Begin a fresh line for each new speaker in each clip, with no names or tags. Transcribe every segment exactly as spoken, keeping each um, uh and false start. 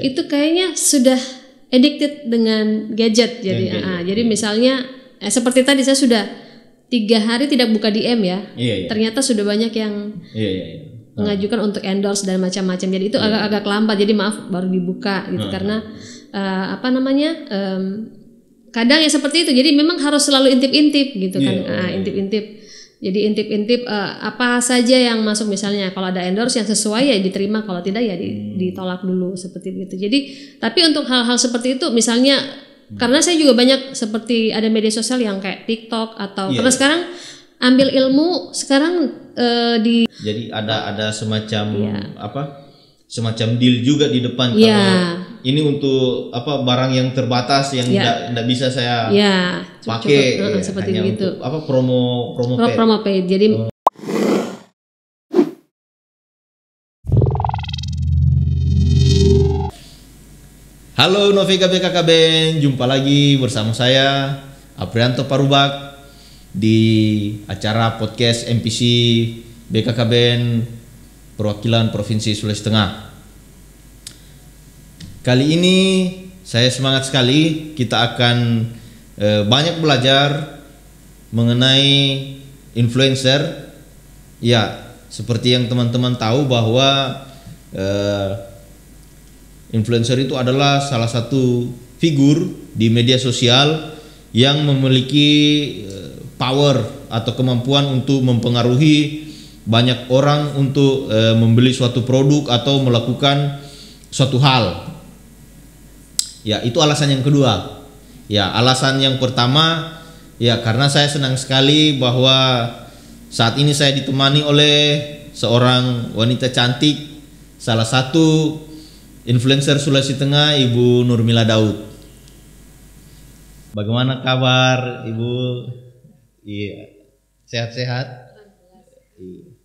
itu kayaknya sudah addicted dengan gadget. Jadi,
gadget.
Uh, jadi misalnya eh, seperti tadi saya sudah tiga hari tidak buka D M ya.
Iya, iya.
Ternyata sudah banyak yang
Iya, iya, iya.
mengajukan untuk endorse dan macam-macam. Jadi itu agak-agak yeah. lambat. Jadi maaf baru dibuka gitu. Uh. Karena uh, apa namanya? Um, kadang ya seperti itu. Jadi memang harus selalu intip-intip gitu yeah. kan. Uh, intip-intip. Jadi intip-intip uh, apa saja yang masuk, misalnya kalau ada endorse yang sesuai ya diterima, kalau tidak ya di, ditolak dulu seperti itu. Jadi tapi untuk hal-hal seperti itu misalnya hmm. karena saya juga banyak seperti ada media sosial yang kayak TikTok atau yeah. karena sekarang ambil ilmu sekarang uh, di
jadi ada ada semacam
yeah.
apa? Semacam deal juga di depan
yeah.
kalau ini untuk apa barang yang terbatas yang tidak yeah. bisa saya
yeah.
pakai
cukup, uh,
ya,
seperti
hanya
begitu.
Untuk apa promo promo
Pro,
paid.
promo paid. Jadi oh.
Halo Novika B K K B N, jumpa lagi bersama saya Aprianto Parubak di acara podcast M P C B K K B N Perwakilan Provinsi Sulawesi Tengah. Kali ini saya semangat sekali, kita akan e, banyak belajar mengenai influencer. Ya, seperti yang teman-teman tahu bahwa e, influencer itu adalah salah satu figur di media sosial yang memiliki e, power atau kemampuan untuk mempengaruhi banyak orang untuk e, membeli suatu produk atau melakukan suatu hal. Ya, itu alasan yang kedua. Ya, alasan yang pertama ya karena saya senang sekali bahwa saat ini saya ditemani oleh seorang wanita cantik, salah satu influencer Sulawesi Tengah, Ibu Nurmila Daud. Bagaimana kabar, Ibu? Iya, sehat-sehat? Iya.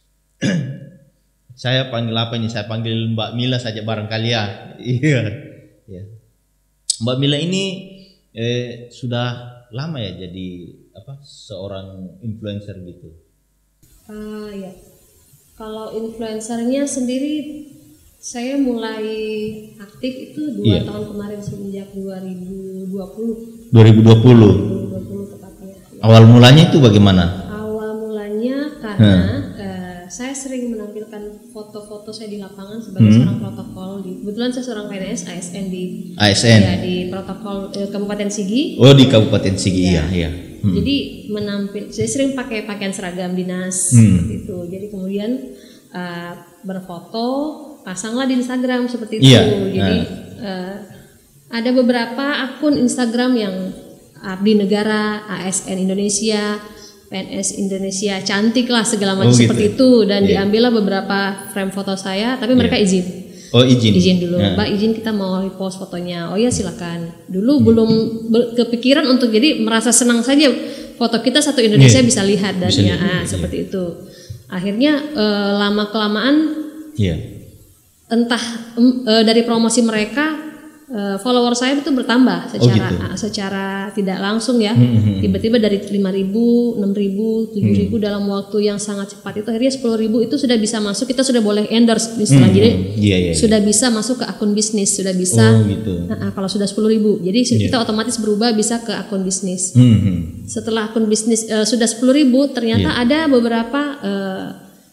Saya panggil apa ini? Saya panggil Mbak Mila saja barangkali ya. Iya. Ya. Mbak Mila ini eh, sudah lama ya jadi apa? Seorang influencer gitu.
Ah ya. Kalau influencernya sendiri saya mulai aktif itu dua iya. tahun kemarin semenjak dua ribu dua puluh.
dua ribu dua puluh.
dua ribu dua puluh tepatnya. Ya.
Awal mulanya itu bagaimana?
Awal mulanya karena hmm. uh, saya sering menampilkan foto-foto saya di lapangan sebagai hmm. seorang protokol di, kebetulan saya seorang P N S A S N di
A S N
ya, di protokol uh, Kabupaten Sigi.
Oh, di Kabupaten Sigi ya, ya.
Hmm. Jadi menampil, saya sering pakai pakaian seragam dinas
hmm.
seperti itu. Jadi kemudian uh, berfoto, pasanglah di Instagram seperti itu.
Yeah.
Jadi uh. Uh, ada beberapa akun Instagram yang Abdi Negara, A S N Indonesia, P N S Indonesia, cantik lah segala macam oh, seperti gitu. Itu dan yeah. diambillah beberapa frame foto saya, tapi mereka yeah. izin.
Oh izin.
Izin dulu, yeah. Mbak izin kita mau repost fotonya. Oh ya silakan. Dulu hmm. belum kepikiran untuk jadi merasa senang saja foto kita satu Indonesia yeah. bisa lihat dan bisa ya lihat, ah, yeah. seperti itu. Akhirnya uh, lama kelamaan. Yeah. Entah um, uh, dari promosi mereka uh, follower saya itu bertambah secara oh gitu. uh, secara tidak langsung ya. Mm-hmm. Tiba-tiba dari lima ribu, enam ribu, tujuh ribu mm. dalam waktu yang sangat cepat itu akhirnya sepuluh ribu itu sudah bisa masuk, kita sudah boleh endorse istilah. Mm-hmm. Jadi yeah, yeah, sudah yeah. bisa masuk ke akun bisnis, sudah bisa
oh, gitu.
uh, uh, kalau sudah sepuluh ribu. Jadi yeah. kita otomatis berubah bisa ke akun bisnis.
Mm-hmm.
Setelah akun bisnis uh, sudah sepuluh ribu ternyata yeah. ada beberapa uh,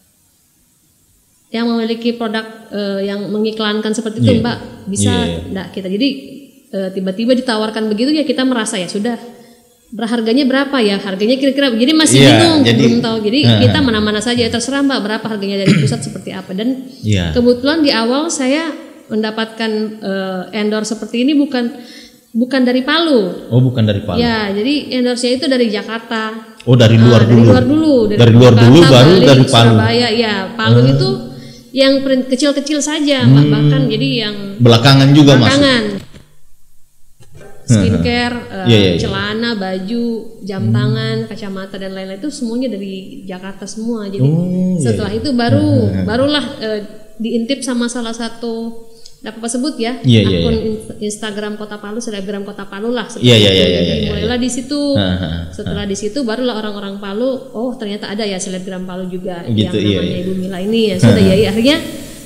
yang memiliki produk uh, yang mengiklankan seperti itu, yeah. Mbak bisa yeah. enggak kita. Jadi uh, tiba-tiba ditawarkan begitu ya kita merasa ya sudah berharganya berapa ya, harganya kira-kira, jadi masih yeah, bingung jadi, belum tahu. Jadi uh, kita mana-mana saja terserah Mbak berapa harganya dari pusat seperti apa. Dan yeah. kebetulan di awal saya mendapatkan uh, endorse seperti ini bukan bukan dari Palu.
Oh, bukan dari Palu.
Ya, jadi endorse-nya itu dari Jakarta.
Oh, dari luar
nah,
dulu.
Dari luar dulu,
dari, dari luar dulu baru
Bali,
dari Palu.
Surabaya, ya. Palu uh. itu yang kecil-kecil saja, hmm. bahkan jadi yang
belakangan juga
belakangan.
Masuk.
Skincare, uh,
yeah, yeah, yeah.
celana, baju, jam hmm. tangan, kacamata dan lain-lain itu semuanya dari Jakarta semua. Jadi oh, setelah yeah. itu baru uh, barulah uh, diintip sama salah satu dapat apa sebut ya
yeah,
akun
yeah, yeah.
Instagram Kota Palu, selebgram Kota Palu lah seperti
yeah, yeah,
itu.
yeah, yeah,
Jadi
yeah,
mulailah
yeah.
di situ.
Uh,
Setelah
uh.
di situ barulah orang-orang Palu, oh ternyata ada ya selebgram Palu juga
gitu,
yang namanya
yeah, yeah.
Ibu Mila ini ya sudah uh, ya akhirnya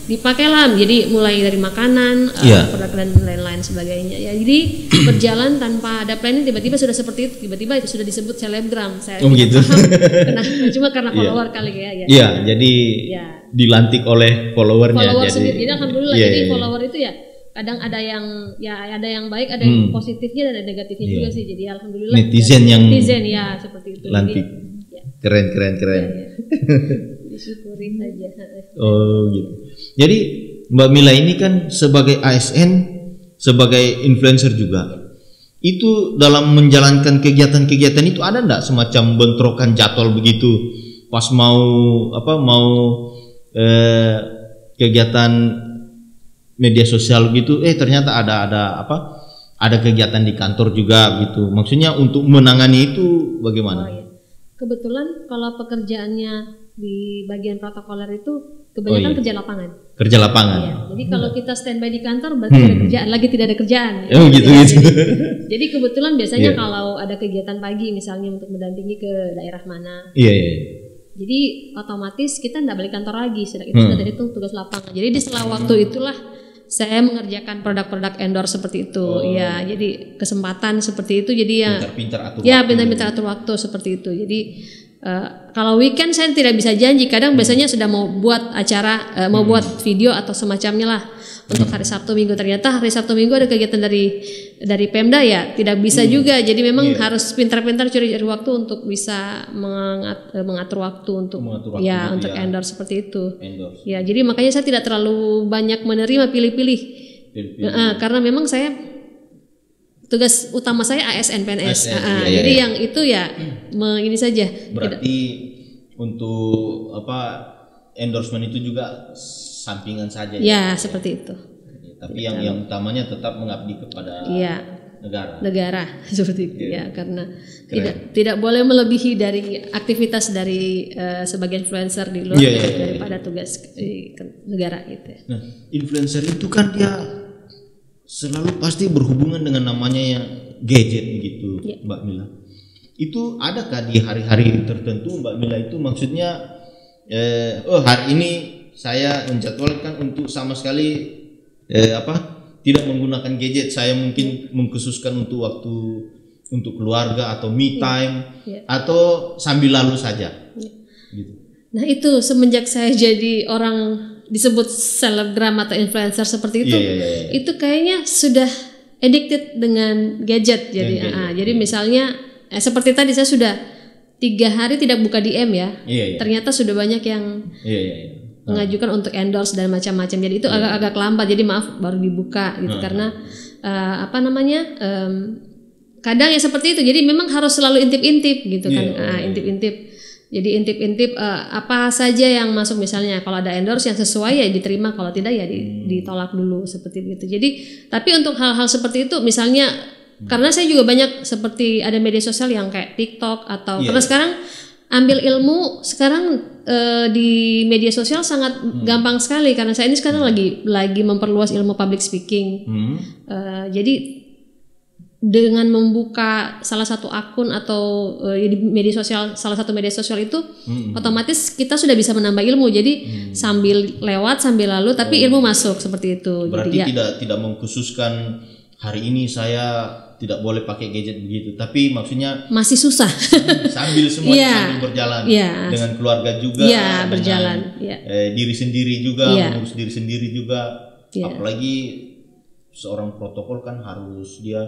dipakailah. Jadi mulai dari makanan,
yeah.
uh, produk dan lain-lain sebagainya. Ya, jadi berjalan tanpa ada planning, tiba-tiba sudah seperti itu, tiba-tiba itu sudah disebut selebgram. Saya
oh, gitu.
paham. Karena cuma karena follower yeah. kali ya.
Iya, yeah, jadi yeah. dilantik oleh followernya.
Follower
jadi,
sendiri. Jadi alhamdulillah.
Yeah,
jadi
yeah,
follower yeah. itu ya kadang ada yang ya ada yang baik, ada yang hmm. positifnya dan ada negatifnya yeah. juga sih. Jadi alhamdulillah.
Netizen yang
netizen ya seperti itu.
Lantik. Jadi, ya. Keren keren keren. Ya, ya.
Disyukuri saja.
Oh gitu. Jadi Mbak Mila ini kan sebagai A S N, sebagai influencer juga. Itu dalam menjalankan kegiatan-kegiatan itu ada enggak semacam bentrokan jadwal begitu pas mau apa mau eh, kegiatan media sosial gitu, eh ternyata ada ada apa ada kegiatan di kantor juga gitu. Maksudnya untuk menangani itu bagaimana?
Oh, iya. Kebetulan kalau pekerjaannya di bagian protokoler itu kebanyakan oh, iya. kerja lapangan.
Kerja lapangan.
Iya. Jadi kalau kita standby di kantor berarti hmm. ada kerjaan, lagi tidak ada kerjaan.
Oh gitu
ya,
gitu.
Jadi, jadi kebetulan biasanya
yeah.
kalau ada kegiatan pagi misalnya untuk mendampingi ke daerah mana.
Iya. Yeah, yeah.
Jadi otomatis kita tidak balik kantor lagi, sudah itu hmm. sudah dari itu tugas lapangan. Jadi di sela waktu itulah saya mengerjakan produk-produk endorse seperti itu. Oh. Ya, jadi kesempatan seperti itu. Jadi ya
pintar-pintar atur
ya,
waktu.
pintar-pintar atur waktu seperti itu. Jadi Uh, kalau weekend saya tidak bisa janji. Kadang biasanya sudah mau buat acara, uh, mau hmm. buat video atau semacamnya lah untuk hari Sabtu Minggu. Ternyata hari Sabtu Minggu ada kegiatan dari dari Pemda ya tidak bisa hmm. juga. Jadi memang yeah. harus pintar-pintar cari-cari waktu untuk bisa mengat, uh, mengatur waktu untuk mengatur waktu ya untuk ya. endorse seperti itu. Endorse. Ya jadi makanya saya tidak terlalu banyak menerima pilih-pilih uh, karena memang saya tugas utama saya A S N P N S. A S N, uh, iya, jadi iya. yang itu ya me, ini saja.
Berarti tidak. Untuk apa endorsement itu juga sampingan saja.
Ya, ya seperti itu.
Tapi yang yang utamanya tetap mengabdi kepada
ya.
negara.
Negara seperti itu ya, ya karena Keren. tidak tidak boleh melebihi dari aktivitas dari uh, sebagai influencer di luar ya, ya, ya, daripada ya. tugas eh, negara gitu.
Nah, influencer itu kan dia selalu pasti berhubungan dengan namanya yang gadget begitu, ya. Mbak Mila. Itu adakah di hari-hari tertentu Mbak Mila itu maksudnya eh, oh hari ini saya menjadwalkan untuk sama sekali eh, apa tidak menggunakan gadget, saya mungkin mengkhususkan untuk waktu untuk keluarga atau me time ya. Ya. Atau sambil lalu saja. Ya. Gitu.
Nah itu semenjak saya jadi orang disebut selebgram atau influencer seperti itu, yeah, yeah, yeah. itu kayaknya sudah addicted dengan gadget. Jadi, yeah, yeah, ah, yeah. jadi misalnya eh, seperti tadi saya sudah tiga hari tidak buka D M ya, yeah, yeah. ternyata sudah banyak yang yeah, yeah, yeah. mengajukan nah. untuk endorse dan macam-macam. Jadi itu yeah. agak-agak lambat. Jadi maaf baru dibuka gitu nah. karena uh, apa namanya um, kadang ya seperti itu. Jadi memang harus selalu intip-intip gitu yeah, kan, oh, ah, intip-intip. Jadi intip-intip uh, apa saja yang masuk misalnya kalau ada endorse yang sesuai ya diterima, kalau tidak ya di, ditolak dulu seperti itu. Jadi tapi untuk hal-hal seperti itu misalnya hmm. karena saya juga banyak seperti ada media sosial yang kayak TikTok atau yeah. karena sekarang ambil ilmu sekarang uh, di media sosial sangat hmm. gampang sekali karena saya ini sekarang hmm. lagi lagi memperluas ilmu public speaking. Hmm. Uh, jadi dengan membuka salah satu akun atau uh, di media sosial salah satu media sosial itu hmm. otomatis kita sudah bisa menambah ilmu. Jadi hmm. sambil lewat sambil lalu tapi oh. ilmu masuk seperti itu.
Berarti
jadi,
tidak
ya.
tidak mengkhususkan hari ini saya tidak boleh pakai gadget begitu. Tapi maksudnya
masih susah.
sambil semua yeah. sambil berjalan
yeah.
dengan keluarga juga,
yeah, berjalan,
dengan, yeah. eh, diri sendiri juga, yeah. mengurus diri sendiri juga. Yeah. Apalagi seorang protokol kan harus dia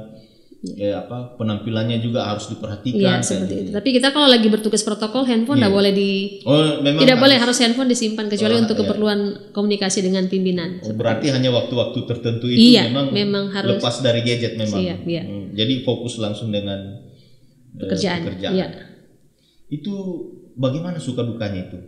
ya apa penampilannya juga harus diperhatikan.
Iya seperti itu. Tapi kita kalau lagi bertugas protokol handphone tidak yeah. boleh di
oh, memang
tidak
harus,
boleh harus handphone disimpan kecuali oh, untuk
iya.
keperluan komunikasi dengan pimpinan.
Oh, berarti itu. Hanya waktu-waktu tertentu itu
iya,
memang,
memang harus
lepas dari gadget memang.
Iya, iya.
Hmm, jadi fokus langsung dengan
pekerjaan.
Uh, pekerjaan.
Iya.
Itu bagaimana suka dukanya itu?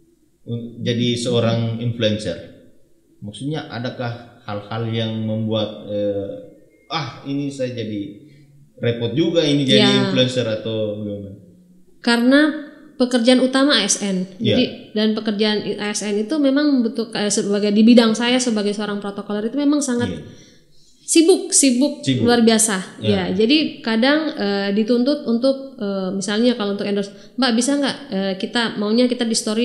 Jadi seorang influencer. Maksudnya adakah hal-hal yang membuat uh, ah ini saya jadi repot juga ini jadi ya, influencer atau gimana? Karena
pekerjaan utama A S N.
Ya.
Jadi dan pekerjaan A S N itu memang betul sebagai di bidang saya sebagai seorang protokoler itu memang sangat ya. sibuk, sibuk sibuk luar biasa. Ya, ya jadi kadang uh, dituntut untuk uh, misalnya kalau untuk endorse, Mbak bisa nggak uh, kita maunya kita di story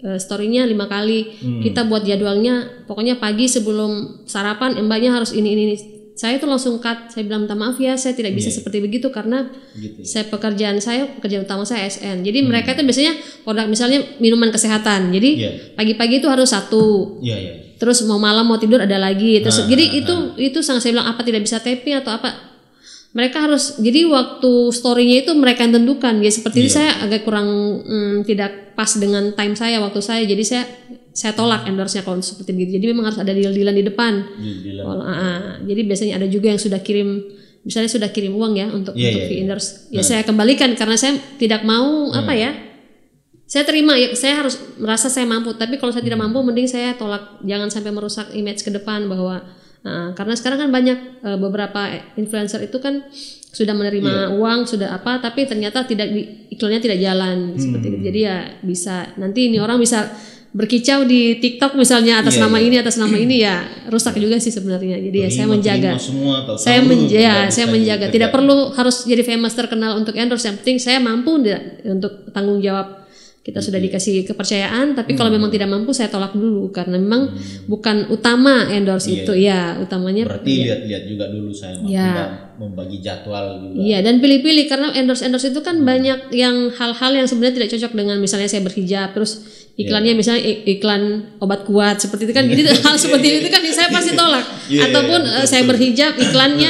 uh, story-nya lima kali. Hmm. Kita buat jadwalnya, pokoknya pagi sebelum sarapan mbaknya harus ini ini. ini. Saya tuh langsung cut, saya bilang minta maaf ya, saya tidak bisa yeah. seperti begitu karena gitu. Saya pekerjaan saya, pekerjaan utama saya A S N. Jadi hmm. mereka itu biasanya produk misalnya minuman kesehatan. Jadi yeah. pagi-pagi itu harus satu. Yeah, yeah. Terus mau malam mau tidur ada lagi. Terus nah, jadi nah, itu nah. itu sangat saya bilang apa tidak bisa taping atau apa. Mereka harus, jadi waktu story-nya itu mereka yang tentukan. Ya seperti yeah. itu saya agak kurang hmm, tidak pas dengan time saya, waktu saya. Jadi saya saya tolak endorse-nya kalau seperti begitu. Jadi memang harus ada deal-dealan di depan. Deal oh, uh, jadi biasanya ada juga yang sudah kirim, misalnya sudah kirim uang ya untuk yeah, untuk yeah, endorse. Ya yeah. saya kembalikan karena saya tidak mau hmm. apa ya. Saya terima ya, saya harus merasa saya mampu. Tapi kalau saya tidak mampu, mending saya tolak. Jangan sampai merusak image ke depan bahwa uh, karena sekarang kan banyak uh, beberapa influencer itu kan sudah menerima yeah. uang, sudah apa, tapi ternyata tidak iklannya tidak jalan hmm. seperti itu. Jadi ya bisa nanti ini orang bisa berkicau di TikTok misalnya atas yeah, nama yeah. ini atas nama ini ya rusak juga sih sebenarnya. Jadi ya saya menjaga. Semua, saya menjaga, ya, saya menjaga. Tidak perlu harus jadi famous terkenal untuk endorse. Yang penting saya mampu tidak untuk tanggung jawab. Kita okay. sudah dikasih kepercayaan, tapi hmm. kalau memang tidak mampu saya tolak dulu karena memang hmm. bukan utama endorse yeah. itu ya, utamanya.
Berarti ya. lihat-lihat juga dulu saya mampu yeah. membagi jadwal juga.
Iya, yeah, dan pilih-pilih karena endorse-endorse itu kan hmm. banyak yang hal-hal yang sebenarnya tidak cocok dengan misalnya saya berhijab terus iklannya yeah. misalnya iklan obat kuat seperti itu kan, jadi hal seperti itu kan saya pasti tolak. Yeah, ataupun yeah, saya berhijab iklannya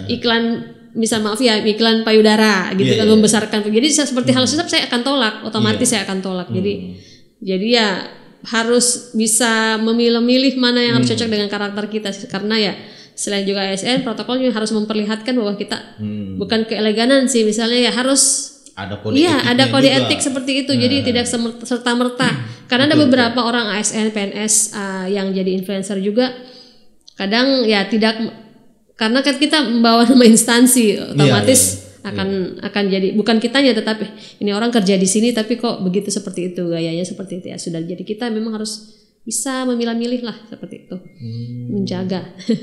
iklan misal maaf ya iklan payudara gitu yeah, kan yeah. membesarkan, jadi seperti hmm. hal tersebut saya akan tolak otomatis yeah. saya akan tolak. Hmm. Jadi jadi ya harus bisa memilih-milih mana yang harus hmm. cocok dengan karakter kita karena ya selain juga A S N protokolnya harus memperlihatkan bahwa kita hmm. bukan keeleganan sih misalnya ya harus
ada kode
iya ada kode juga. Etik seperti itu. Nah. Jadi tidak serta merta karena ada beberapa betul. Orang A S N P N S uh, yang jadi influencer juga kadang ya tidak, karena kan kita membawa nama instansi otomatis yeah, yeah, akan yeah. akan jadi bukan kitanya tetapi ini orang kerja di sini tapi kok begitu seperti itu gayanya seperti itu ya sudah, jadi kita memang harus bisa memilah-milih lah seperti itu hmm. menjaga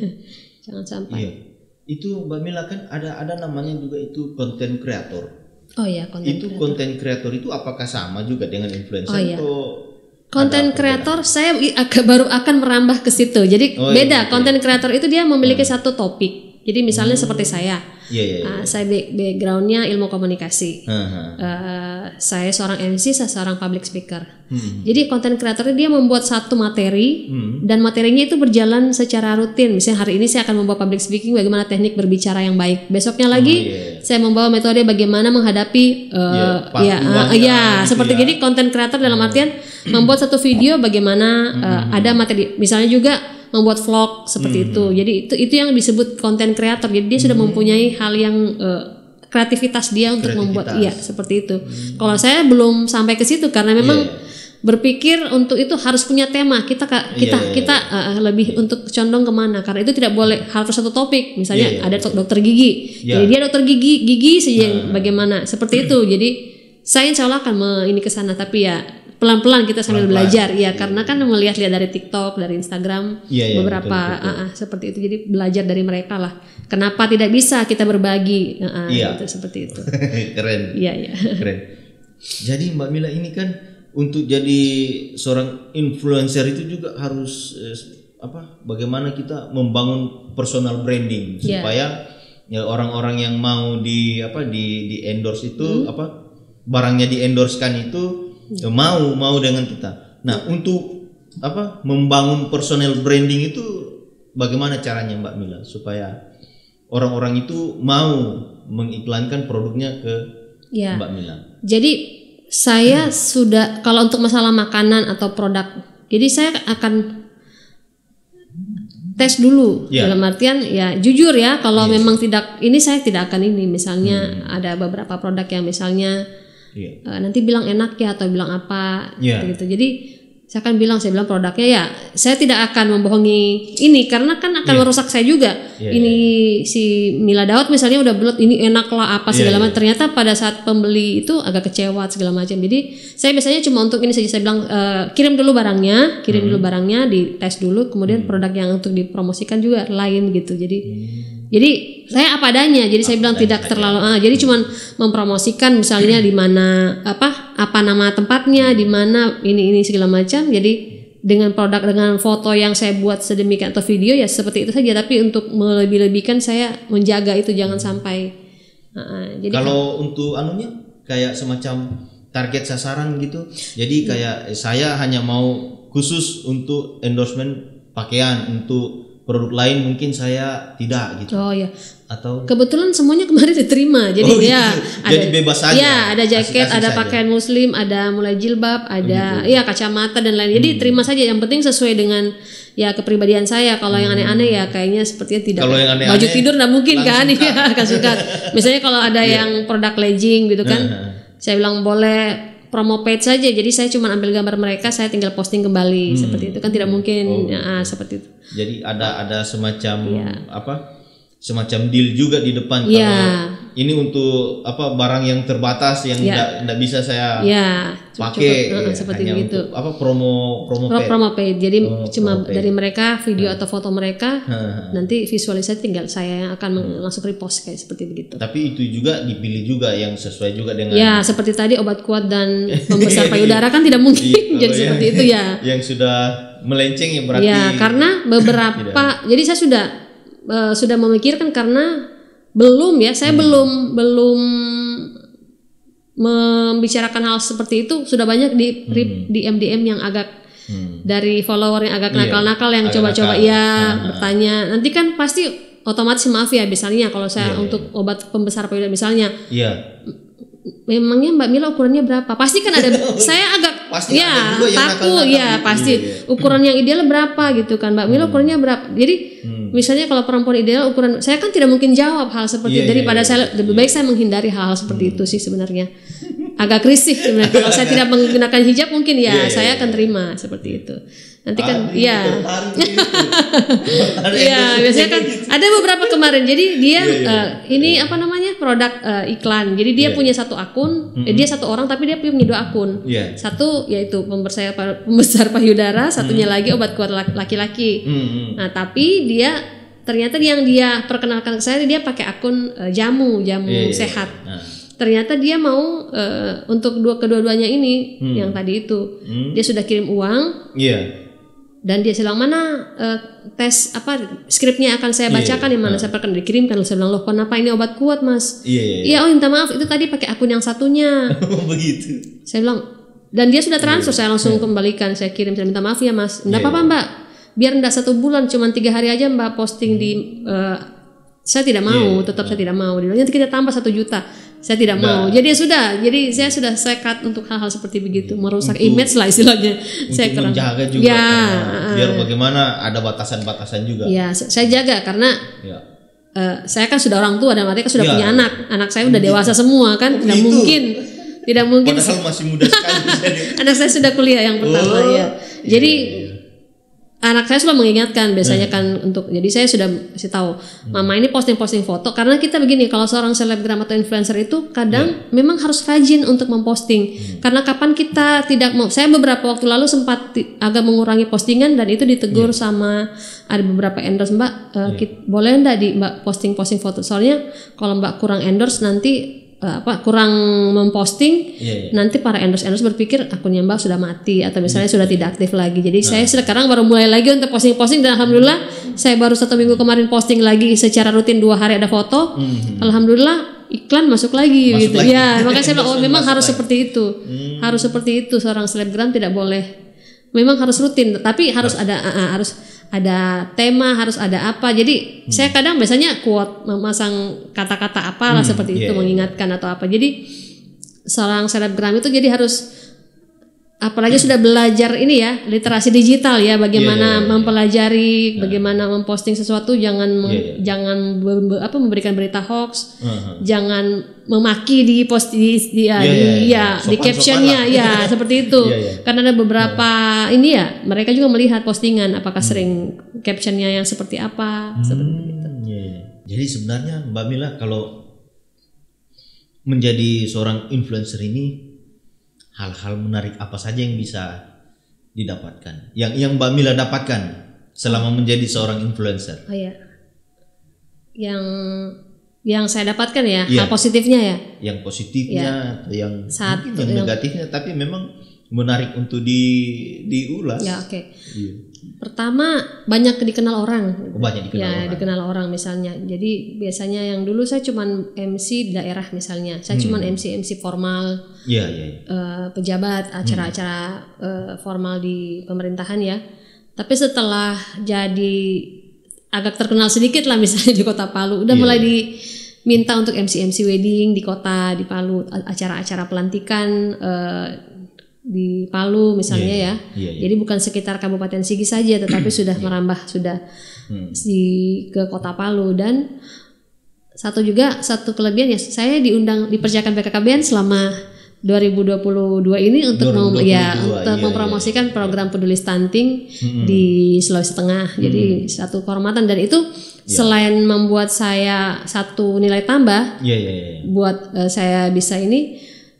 jangan sampai yeah.
Itu Mbak Mila kan ada ada namanya juga itu content creator.
Oh ya content
itu creator. Content creator itu apakah sama juga dengan influencer?
Oh, iya. Atau konten kreator saya baru akan merambah ke situ. Jadi oh, beda. Konten iya, kreator itu dia memiliki hmm. satu topik. Jadi misalnya hmm. seperti saya, yeah, yeah, yeah. Uh, saya backgroundnya ilmu komunikasi. Uh-huh. Uh, saya seorang M C, saya seorang public speaker. Hmm. Jadi konten kreator dia membuat satu materi hmm. dan materinya itu berjalan secara rutin. Misalnya hari ini saya akan membawa public speaking, bagaimana teknik berbicara yang baik. Besoknya lagi oh, yeah. saya membawa metode bagaimana menghadapi uh, yeah, ya, uh, ya seperti ya. Jadi konten kreator dalam artian membuat satu video bagaimana hmm. uh, ada materi, misalnya juga membuat vlog seperti hmm. itu. Jadi itu itu yang disebut konten kreator. Jadi dia hmm. sudah mempunyai hal yang uh, kreativitas dia untuk kreativitas. membuat iya seperti itu. Hmm. Kalau saya belum sampai ke situ karena memang yeah. berpikir untuk itu harus punya tema. Kita kita yeah, yeah, kita uh, lebih yeah. untuk condong kemana? Karena itu tidak boleh harus satu topik. Misalnya yeah, yeah. ada dokter gigi. Yeah. Jadi dia dokter gigi gigi saja uh. bagaimana seperti itu. Jadi saya insya Allah akan me, ini ke sana, tapi ya pelan-pelan kita sambil pelan-pelan. belajar ya, yeah. karena kan melihat-lihat dari TikTok, dari Instagram yeah, yeah, beberapa betul, betul. Uh, uh, seperti itu. Jadi belajar dari mereka lah. Kenapa tidak bisa kita berbagi? Uh, uh, yeah. gitu, seperti itu.
Keren.
Iya, iya.
Keren. Jadi Mbak Mila ini kan untuk jadi seorang influencer itu juga harus eh, apa? Bagaimana kita membangun personal branding yeah. supaya ya orang-orang yang mau di apa di di endorse itu hmm. apa barangnya di endorsekan itu ya, mau mau dengan kita. Nah, untuk apa membangun personal branding itu bagaimana caranya Mbak Mila supaya orang-orang itu mau mengiklankan produknya ke ya. Mbak Mila?
Jadi saya hmm. sudah kalau untuk masalah makanan atau produk, jadi saya akan tes dulu ya. Dalam artian ya jujur ya kalau yes. memang tidak ini saya tidak akan ini misalnya hmm. ada beberapa produk yang misalnya Yeah. Uh, nanti bilang enak ya atau bilang apa yeah. gitu. Jadi saya akan bilang saya bilang produknya ya saya tidak akan membohongi ini karena kan akan yeah. merusak saya juga. Yeah, ini yeah. si Mila Daud misalnya udah bulat ini enak lah apa segala yeah, macam. Yeah. Ternyata pada saat pembeli itu agak kecewa segala macam. Jadi saya biasanya cuma untuk ini saja saya bilang uh, kirim dulu barangnya, kirim hmm. dulu barangnya, dites dulu, kemudian hmm. produk yang untuk dipromosikan juga lain gitu. Jadi hmm. Jadi saya apa adanya. Jadi apa saya bilang tidak saja. terlalu. Ah, jadi cuman mempromosikan misalnya di mana apa apa nama tempatnya, di mana ini ini segala macam. Jadi dengan produk dengan foto yang saya buat sedemikian atau video ya seperti itu saja. Tapi untuk melebih-lebihkan saya menjaga itu jangan sampai. Uh, jadi
kalau kan, untuk anunya kayak semacam target sasaran gitu. Jadi kayak hmm. saya hanya mau khusus untuk endorsement pakaian, untuk produk lain mungkin saya tidak gitu.
Oh ya.
Atau
kebetulan semuanya kemarin diterima. Jadi
oh,
ya
gitu.
ada
jadi bebas aja.
Ya, ada jaket,
Asik-asik
ada
saja.
pakaian muslim, ada mulai jilbab, ada gitu. Ya kacamata dan lain. Jadi hmm. terima saja, yang penting sesuai dengan ya kepribadian saya. Kalau hmm. yang aneh-aneh ya kayaknya sepertinya tidak.
Kalau yang aneh-aneh
baju tidur enggak mungkin kan ya, kan suka. Misalnya kalau ada yeah. yang produk legging gitu kan. Uh-huh. Saya bilang boleh promo page saja. Jadi saya cuma ambil gambar mereka, saya tinggal posting kembali hmm. seperti itu kan tidak mungkin oh. ya, seperti itu.
Jadi ada ada semacam
yeah.
apa? Semacam deal juga di depan
yeah.
kalau ini untuk apa barang yang terbatas yang tidak yeah. bisa saya
yeah.
pakai
uh,
ya,
seperti
hanya
itu.
Untuk apa promo promo
page. Promo page. Jadi
oh,
cuma
page.
dari mereka video hmm. atau foto mereka
hmm.
nanti visualisasi tinggal saya yang akan hmm. langsung repost kayak seperti begitu.
Tapi itu juga dipilih juga yang sesuai juga dengan
ya seperti tadi obat kuat dan pembesar payudara kan tidak mungkin jadi seperti itu ya.
Yang sudah melenceng ya berarti.
Ya karena beberapa jadi saya sudah uh, sudah memikirkan karena belum ya saya hmm. belum belum membicarakan hal seperti itu sudah banyak di hmm. di M D M yang agak hmm. dari follower yang agak nakal-nakal yang agak coba-coba nakal. ya hmm. bertanya nanti kan pasti otomatis maaf ya misalnya kalau saya yeah, untuk yeah. obat pembesar payudara misalnya
yeah.
memangnya Mbak Mila ukurannya berapa? Pasti kan ada. Saya agak
pasti
ya takut ya gitu, pasti iya, iya. ukuran yang ideal berapa gitu kan Mbak Mila hmm. ukurannya berapa? Jadi hmm. misalnya kalau perempuan ideal ukuran saya kan tidak mungkin jawab hal seperti
iya,
itu daripada
iya,
saya
iya.
lebih baik saya menghindari hal-hal seperti hmm. itu sih sebenarnya. Agak risih sebenarnya kalau saya tidak menggunakan hijab mungkin ya yeah, saya yeah, akan terima yeah. seperti itu. Nanti kan iya. Iya, biasanya kan ada beberapa kemarin. Jadi dia yeah, yeah. Uh, ini yeah. apa namanya? produk uh, iklan. Jadi dia yeah. punya satu akun, mm-hmm. eh, dia satu orang tapi dia punya dua akun. Yeah. Satu yaitu pembesar pembesar payudara, satunya mm-hmm. lagi obat kuat laki-laki. Mm-hmm. Nah, tapi dia ternyata yang dia perkenalkan ke saya dia pakai akun uh, jamu, jamu yeah, yeah. sehat. Nah. Ternyata dia mau uh, untuk dua kedua-duanya ini hmm. yang tadi itu hmm. dia sudah kirim uang, yeah. dan dia bilang mana uh, tes apa skripnya akan saya bacakan yeah, yang mana uh. saya perkenalkan dikirimkan. Lalu saya bilang loh kenapa ini obat kuat mas? Iya yeah, yeah, yeah. oh minta maaf itu tadi pakai akun yang satunya.
Begitu.
Saya bilang dan dia sudah transfer yeah, saya langsung yeah. kembalikan saya kirim saya minta maaf ya mas. Enggak yeah, apa-apa yeah. mbak biar enggak satu bulan cuma tiga hari aja mbak posting hmm. di uh, saya tidak mau yeah, tetap yeah. saya tidak mau. Dia bilang nanti kita tambah satu juta. Saya tidak nah. mau. Jadi ya sudah. Jadi saya sudah sekat untuk hal-hal seperti begitu, merusak untuk, image lah istilahnya.
Untuk
saya kurang
menjaga juga.
Ya,
karena biar bagaimana ada batasan-batasan juga.
Ya, saya jaga karena ya. uh, saya kan sudah orang tua dan mereka sudah ya. punya anak. Anak saya sudah dewasa semua kan. Tidak mungkin. Tidak mungkin.
Padahal masih muda sekali.
Anak saya sudah kuliah yang pertama oh. ya. Jadi ya, ya. anak saya sudah mengingatkan biasanya hmm. kan untuk jadi saya sudah kasih tahu mama ini posting-posting foto karena kita begini kalau seorang selebgram atau influencer itu kadang yeah. memang harus rajin untuk memposting hmm. karena kapan kita tidak mau saya beberapa waktu lalu sempat t- agak mengurangi postingan dan itu ditegur yeah. sama ada beberapa endorse mbak uh, yeah. kita, boleh enggak di mbak posting-posting foto soalnya kalau mbak kurang endorse nanti Uh, apa kurang memposting yeah, yeah. nanti para endorse-endorse berpikir akunnya mbak sudah mati atau misalnya yeah. sudah tidak aktif lagi jadi nah. saya sekarang baru mulai lagi untuk posting-posting dan alhamdulillah saya baru satu minggu kemarin posting lagi secara rutin dua hari ada foto mm-hmm. alhamdulillah iklan masuk lagi masuk gitu lagi. Ya makanya saya bilang oh memang harus lagi. Seperti itu mm. harus seperti itu seorang selebgram tidak boleh memang harus rutin tapi harus, harus. ada uh, harus ada tema harus ada apa jadi hmm. saya kadang biasanya quote memasang kata-kata apalah hmm, seperti yeah, itu mengingatkan yeah. atau apa jadi seorang selebgram itu jadi harus apalagi sudah belajar ini ya literasi digital ya bagaimana yeah, yeah, yeah. mempelajari yeah. bagaimana memposting sesuatu jangan yeah, yeah. jangan be, be, apa memberikan berita hoax uh-huh. jangan memaki di post di di ya, yeah, di, yeah, yeah. ya sopan, di captionnya ya seperti itu yeah, yeah. karena ada beberapa yeah. ini ya mereka juga melihat postingan apakah hmm. sering captionnya yang seperti apa hmm, seperti itu.
Yeah, yeah. Jadi sebenarnya Mbak Mila kalau menjadi seorang influencer ini hal-hal menarik apa saja yang bisa didapatkan? Yang yang Mbak Mila dapatkan selama menjadi seorang influencer?
Oh ya, yang yang saya dapatkan ya,
ya.
hal positifnya ya.
Yang positifnya,
ya.
atau yang
Satu,
mungkin yang negatifnya, yang... tapi memang menarik untuk di diulas.
Ya oke. Okay.
Iya.
Pertama banyak dikenal orang.
Oh, banyak dikenal
ya,
orang.
dikenal orang misalnya. Jadi biasanya yang dulu saya cuman M C di daerah misalnya. Saya hmm. cuman M C M C formal.
Iya, iya. Ya.
Uh, pejabat acara-acara hmm. uh, formal di pemerintahan ya. Tapi setelah jadi agak terkenal sedikit lah misalnya di Kota Palu, udah yeah. mulai diminta untuk M C M C wedding di kota di Palu, acara-acara pelantikan uh, di Palu misalnya yeah. ya. Yeah, yeah. Jadi bukan sekitar Kabupaten Sigi saja, tetapi sudah yeah. merambah sudah hmm. di ke Kota Palu. Dan satu juga satu kelebihan ya, saya diundang dipercayakan B K K B N selama dua ribu dua puluh dua ini untuk mem, ya untuk iya, mempromosikan iya, iya. program peduli stunting hmm. di Sulawesi Tengah. Jadi hmm. satu kehormatan, dan itu yeah. selain membuat saya satu nilai tambah
yeah, yeah, yeah.
buat uh, saya bisa ini,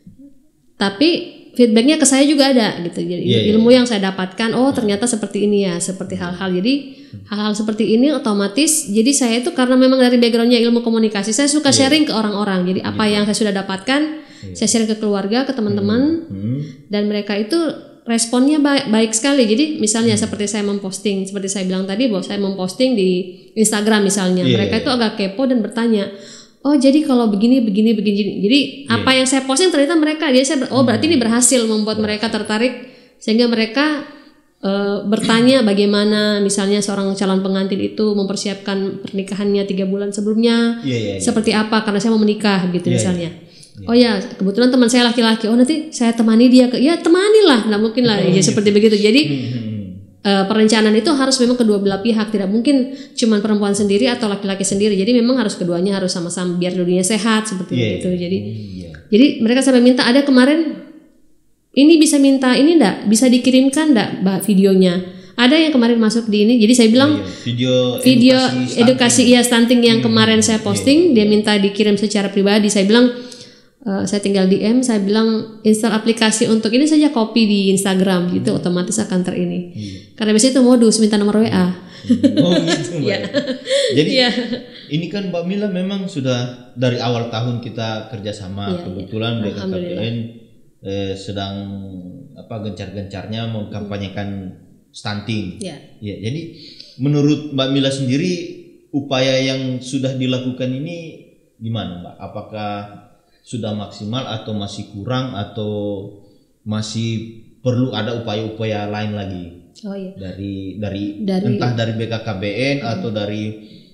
tapi feedbacknya ke saya juga ada gitu. Jadi yeah, ilmu yeah. yang saya dapatkan, oh ternyata seperti ini ya, seperti hal-hal. Jadi hal-hal seperti ini otomatis. Jadi saya itu karena memang dari backgroundnya ilmu komunikasi, saya suka yeah. sharing ke orang-orang. Jadi apa yeah. yang saya sudah dapatkan saya share ke keluarga, ke teman-teman, hmm. Hmm. dan mereka itu responnya baik, baik sekali. Jadi misalnya hmm. seperti saya memposting, seperti saya bilang tadi bahwa saya memposting di Instagram misalnya, yeah, mereka yeah. itu agak kepo dan bertanya, oh jadi kalau begini, begini, begini. Jadi yeah. apa yang saya posting ternyata mereka, jadi saya, oh berarti hmm. ini berhasil membuat mereka tertarik, sehingga mereka uh, bertanya bagaimana misalnya seorang calon pengantin itu mempersiapkan pernikahannya tiga bulan sebelumnya, yeah, yeah, yeah. seperti apa karena saya mau menikah gitu yeah, misalnya. Yeah. Oh ya, kebetulan teman saya laki-laki. Oh nanti saya temani dia ke, ya temanilah, nggak mungkin lah, ya seperti begitu. Jadi uh, perencanaan itu harus memang kedua belah pihak, tidak mungkin cuma perempuan sendiri atau laki-laki sendiri. Jadi memang harus keduanya harus sama-sama biar dulunya sehat seperti yeah, itu. Jadi, yeah. jadi mereka sampai minta, ada kemarin ini bisa minta ini ndak, bisa dikirimkan ndak videonya. Ada yang kemarin masuk di ini, jadi saya bilang
yeah, video
video edukasi, edukasi ya stunting yang hmm, kemarin saya posting, yeah, dia minta dikirim secara pribadi. Saya bilang Uh, saya tinggal D M, saya bilang install aplikasi untuk ini saja, copy di Instagram gitu, hmm. otomatis akan ter ini. Hmm. Karena biasanya itu modus minta nomor W A. Hmm.
Oh gitu Mbak. Yeah. Jadi yeah. ini kan Mbak Mila memang sudah dari awal tahun kita kerjasama. Yeah, kebetulan yeah. B K K B N eh, sedang apa gencar-gencarnya mengkampanyekan hmm. stunting. Yeah. Ya, jadi menurut Mbak Mila sendiri upaya yang sudah dilakukan ini gimana Mbak? Apakah sudah maksimal atau masih kurang, atau masih perlu ada upaya-upaya lain lagi? Oh iya. Dari dari, dari entah dari B K K B N hmm. atau dari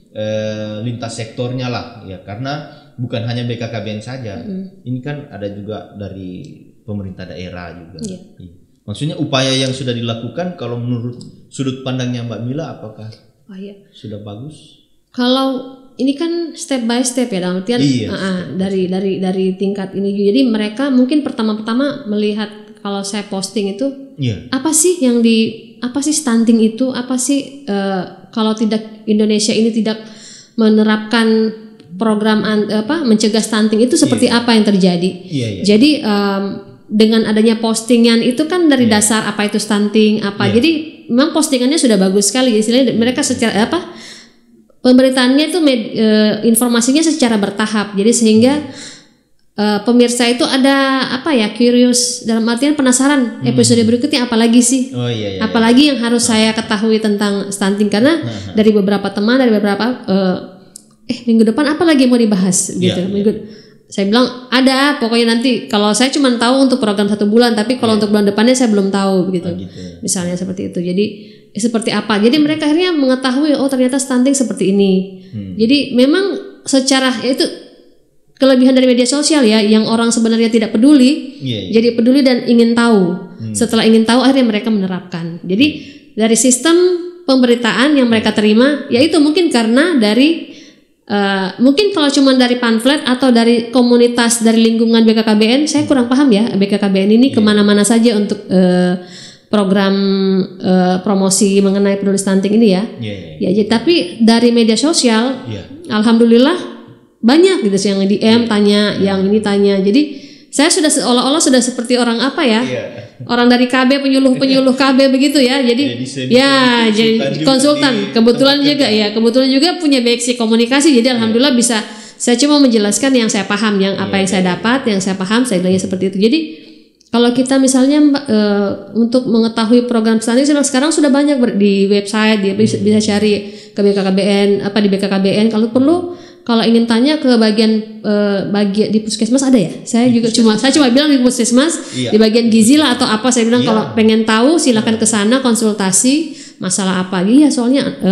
eh, lintas sektornya lah ya, karena bukan hanya B K K B N saja. Hmm. Ini kan ada juga dari pemerintah daerah juga. Iya. Maksudnya upaya yang sudah dilakukan kalau menurut sudut pandangnya Mbak Mila apakah oh, iya. sudah bagus? Kalau ini kan step by step ya, dalam artian iya, uh, dari dari dari tingkat ini. Jadi mereka mungkin pertama-pertama melihat kalau saya posting itu yeah. apa sih yang di apa sih stunting itu, apa sih uh, kalau tidak Indonesia ini tidak menerapkan program an, apa mencegah stunting itu seperti yeah. apa yang terjadi. Yeah, yeah. Jadi um, dengan adanya postingan itu kan dari yeah. dasar apa itu stunting apa. Yeah. Jadi memang postingannya sudah bagus sekali. Istilahnya mereka secara apa pemberitaannya itu med, e, informasinya secara bertahap, jadi sehingga e, pemirsa itu ada apa ya, curious, dalam artian penasaran hmm. episode berikutnya apalagi sih, oh, iya, iya, apalagi yang harus saya ketahui tentang stunting, karena dari beberapa teman, dari beberapa e, eh minggu depan apa lagi mau dibahas gitu, yeah, minggu yeah. saya bilang ada, pokoknya nanti kalau saya cuma tahu untuk program satu bulan, tapi kalau yeah. untuk bulan depannya saya belum tahu gitu, oh, gitu. Misalnya seperti itu, jadi seperti apa. Jadi mereka akhirnya mengetahui oh ternyata stunting seperti ini. Hmm. Jadi memang secara ya itu kelebihan dari media sosial ya, yang orang sebenarnya tidak peduli, yeah, yeah. jadi peduli dan ingin tahu. Hmm. Setelah ingin tahu akhirnya mereka menerapkan. Jadi hmm. dari sistem pemberitaan yang mereka terima, yaitu mungkin karena dari uh, mungkin kalau cuma dari pamflet atau dari komunitas dari lingkungan B K K B N, saya kurang paham ya B K K B N ini yeah. kemana-mana saja untuk uh, program uh, promosi mengenai peduli stunting ini ya. Yeah, yeah, yeah. Ya, tapi dari media sosial, yeah. alhamdulillah banyak gitu yang di D M yeah. tanya, yeah. yang ini tanya. Jadi saya sudah seolah-olah sudah seperti orang apa ya? Yeah.
orang dari K B, penyuluh-penyuluh K B begitu ya. Jadi, jadi ya jadi konsultan. Kebetulan juga ya, kebetulan juga punya basic komunikasi. Jadi alhamdulillah bisa saya cuma menjelaskan yang saya paham, yang apa yang saya dapat, yang saya paham, saya bilangnya seperti itu. Jadi kalau kita misalnya e, untuk mengetahui program stunting sekarang sudah banyak di website, dia bisa, bisa cari ke B K K B N, apa di B K K B N. Kalau perlu, kalau ingin tanya ke bagian e, bagian di puskesmas ada ya. Saya juga cuma saya cuma bilang di puskesmas, iya. Di bagian gizi lah atau apa. Saya bilang iya. Kalau pengen tahu silakan ke sana konsultasi masalah apa. Iya soalnya e,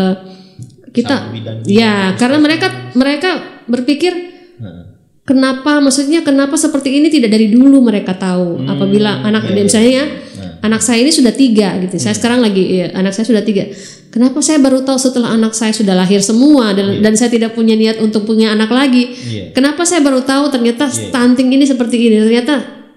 kita, ya karena mereka mereka berpikir. Hmm. Kenapa, maksudnya kenapa seperti ini tidak dari dulu mereka tahu. Hmm, apabila anak iya, misalnya ya, nah. anak saya ini sudah tiga gitu. Hmm. Saya sekarang lagi ya, anak saya sudah tiga. Kenapa saya baru tahu setelah anak saya sudah lahir semua dan, yeah. dan saya tidak punya niat untuk punya anak lagi. Yeah. Kenapa saya baru tahu ternyata yeah. stunting ini seperti ini. Ternyata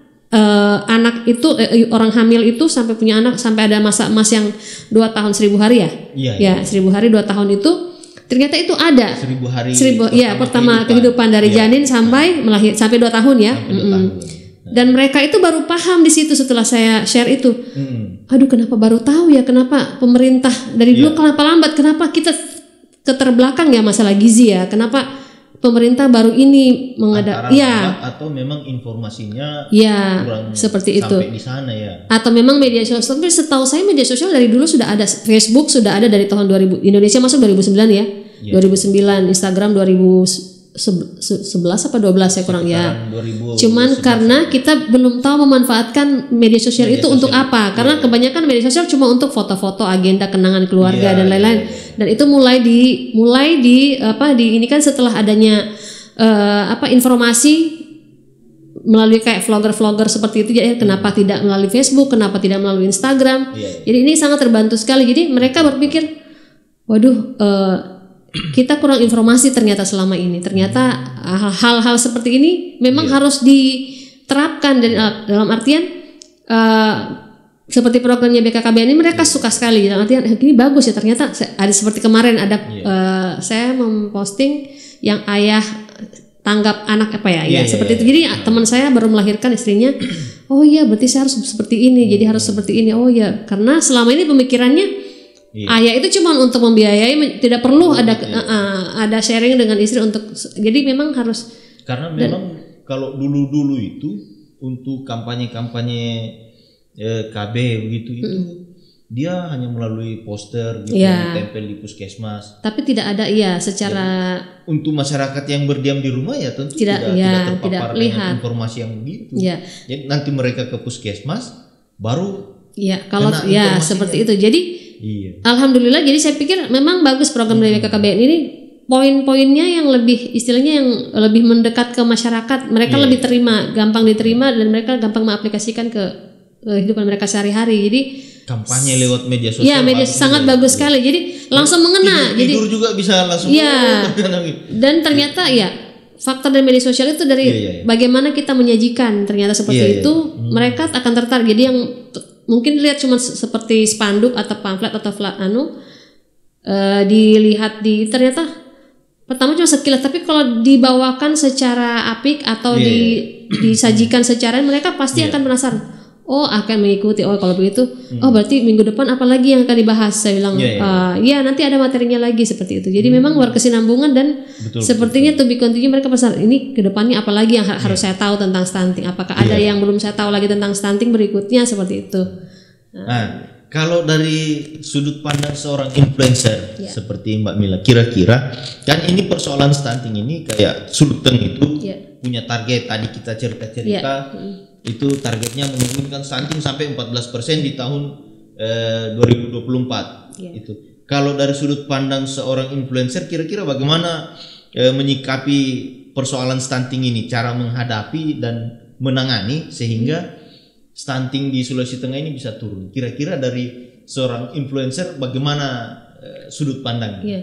uh, anak itu uh, orang hamil itu sampai punya anak sampai ada masa emas yang dua tahun seribu hari ya. Yeah, ya yeah. seribu hari dua tahun itu. Ternyata itu ada
seribu hari
seribu pertama ya pertama kehidupan, kehidupan dari ya. Janin sampai nah. melahir sampai dua tahun ya dua tahun. Nah. Dan mereka itu baru paham di situ setelah saya share itu. Hmm. Aduh kenapa baru tahu ya, kenapa pemerintah dari dulu ya. Kenapa lambat, kenapa kita keterbelakang ya masalah gizi ya, kenapa pemerintah baru ini mengada ya
atau memang informasinya
ya
kurang
seperti itu
sampai di sana ya,
atau memang media sosial. Tapi setahu saya media sosial dari dulu sudah ada, Facebook sudah ada dari tahun dua ribu, Indonesia masuk dua ribu sembilan ya, ya. dua ribu sembilan, Instagram dua ribu sebelas apa dua belas ya kurang ya. dua ribu sebelas. Cuman karena kita belum tahu memanfaatkan media sosial media itu sosial. Untuk apa? Karena ya. Kebanyakan media sosial cuma untuk foto-foto, agenda, kenangan keluarga ya, dan lain-lain. Ya, ya. Dan itu mulai di mulai di apa di ini kan setelah adanya uh, apa informasi melalui kayak vlogger-vlogger seperti itu. Jadi kenapa tidak melalui Facebook? Kenapa tidak melalui Instagram? Ya, ya. Jadi ini sangat terbantu sekali. Jadi mereka berpikir, waduh. Uh, kita kurang informasi ternyata selama ini. Ternyata hal-hal seperti ini memang yeah. harus diterapkan dan dalam artian uh, seperti programnya B K K B N ini mereka yeah. suka sekali. Dalam artian ini bagus ya ternyata. Ada seperti kemarin ada yeah. uh, saya memposting yang ayah tanggap anak apa ya, yeah, ya seperti yeah, itu. Jadi yeah. teman saya baru melahirkan istrinya. Oh iya berarti saya harus seperti ini. Jadi harus seperti ini. Oh iya karena selama ini pemikirannya Iya. Ayah itu cuma untuk membiayai, tidak perlu ada iya. uh, ada sharing dengan istri untuk. Jadi memang harus.
Karena memang dan, kalau dulu-dulu itu untuk kampanye-kampanye eh, K B begitu itu mm. dia hanya melalui poster gitu
yeah.
yang ditempel di puskesmas.
Tapi tidak ada ya secara.
Jadi, untuk masyarakat yang berdiam di rumah ya tentu
tidak
tidak,
ya,
tidak terpapar
tidak
dengan informasi yang begitu.
Yeah.
Jadi nanti mereka ke puskesmas baru.
Ya kalau ya seperti itu. Jadi.
Iya.
Alhamdulillah, jadi saya pikir memang bagus program dari B K K B N ini. Poin-poinnya yang lebih istilahnya yang lebih mendekat ke masyarakat, mereka yeah. lebih terima, gampang diterima dan mereka gampang mengaplikasikan ke kehidupan mereka sehari-hari. Jadi
kampanye lewat media sosial.
Iya, media sangat juga. Bagus sekali. Jadi langsung mengena.
Tidur, jadi tidur juga bisa langsung.
Iya. Dan ternyata ya faktor dari media sosial itu dari yeah, yeah, yeah. bagaimana kita menyajikan. Ternyata seperti yeah, itu yeah. Hmm. mereka akan tertarik. Jadi yang mungkin lihat cuma seperti spanduk atau pamflet atau flat anu uh, dilihat di ternyata pertama cuma sekilas, tapi kalau dibawakan secara apik atau yeah. di, disajikan secara mereka pasti yeah. akan penasaran. Oh akan mengikuti. Oh kalau begitu, hmm. oh berarti minggu depan apa lagi yang akan dibahas? Saya bilang, yeah, yeah. Uh, ya nanti ada materinya lagi seperti itu. Jadi hmm. memang berkesinambungan dan betul, sepertinya betul. To be continue mereka pesan ini kedepannya apa lagi yang ha- yeah. harus saya tahu tentang stunting? Apakah yeah. ada yang belum saya tahu lagi tentang stunting berikutnya seperti itu? Nah,
nah kalau dari sudut pandang seorang influencer yeah. seperti Mbak Mila, kira-kira kan ini persoalan stunting ini kayak Sulteng itu yeah. punya target tadi kita cerita-cerita. Yeah. Hmm. Itu targetnya menurunkan stunting sampai empat belas persen di tahun eh, dua ribu dua puluh empat. Yeah. Itu. Kalau dari sudut pandang seorang influencer kira-kira bagaimana eh, menyikapi persoalan stunting ini, cara menghadapi dan menangani sehingga stunting di Sulawesi Tengah ini bisa turun. Kira-kira dari seorang influencer bagaimana eh, sudut pandangnya?
Yeah.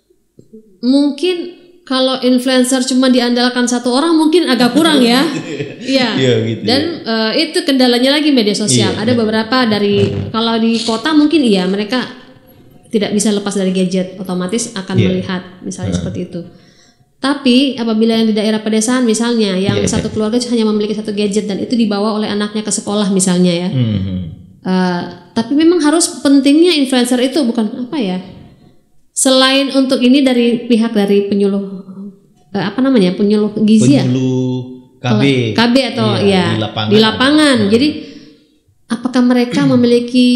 Mungkin kalau influencer cuma diandalkan satu orang mungkin agak kurang ya. Iya.
Ya, gitu,
dan
ya.
uh, itu kendalanya lagi media sosial. Iya, ada beberapa dari kalau di kota mungkin iya mereka tidak bisa lepas dari gadget, otomatis akan iya. melihat misalnya uh. seperti itu. Tapi apabila yang di daerah pedesaan misalnya yang
yeah.
satu keluarga hanya memiliki satu gadget dan itu dibawa oleh anaknya ke sekolah misalnya ya. Mm-hmm. Uh, tapi memang harus pentingnya influencer itu bukan apa ya? Selain untuk ini dari pihak dari penyuluh uh, apa namanya? penyuluh gizi
penyuluh
ya.
K B.
K B atau
iya,
ya
di lapangan.
Di lapangan. Hmm. Jadi apakah mereka memiliki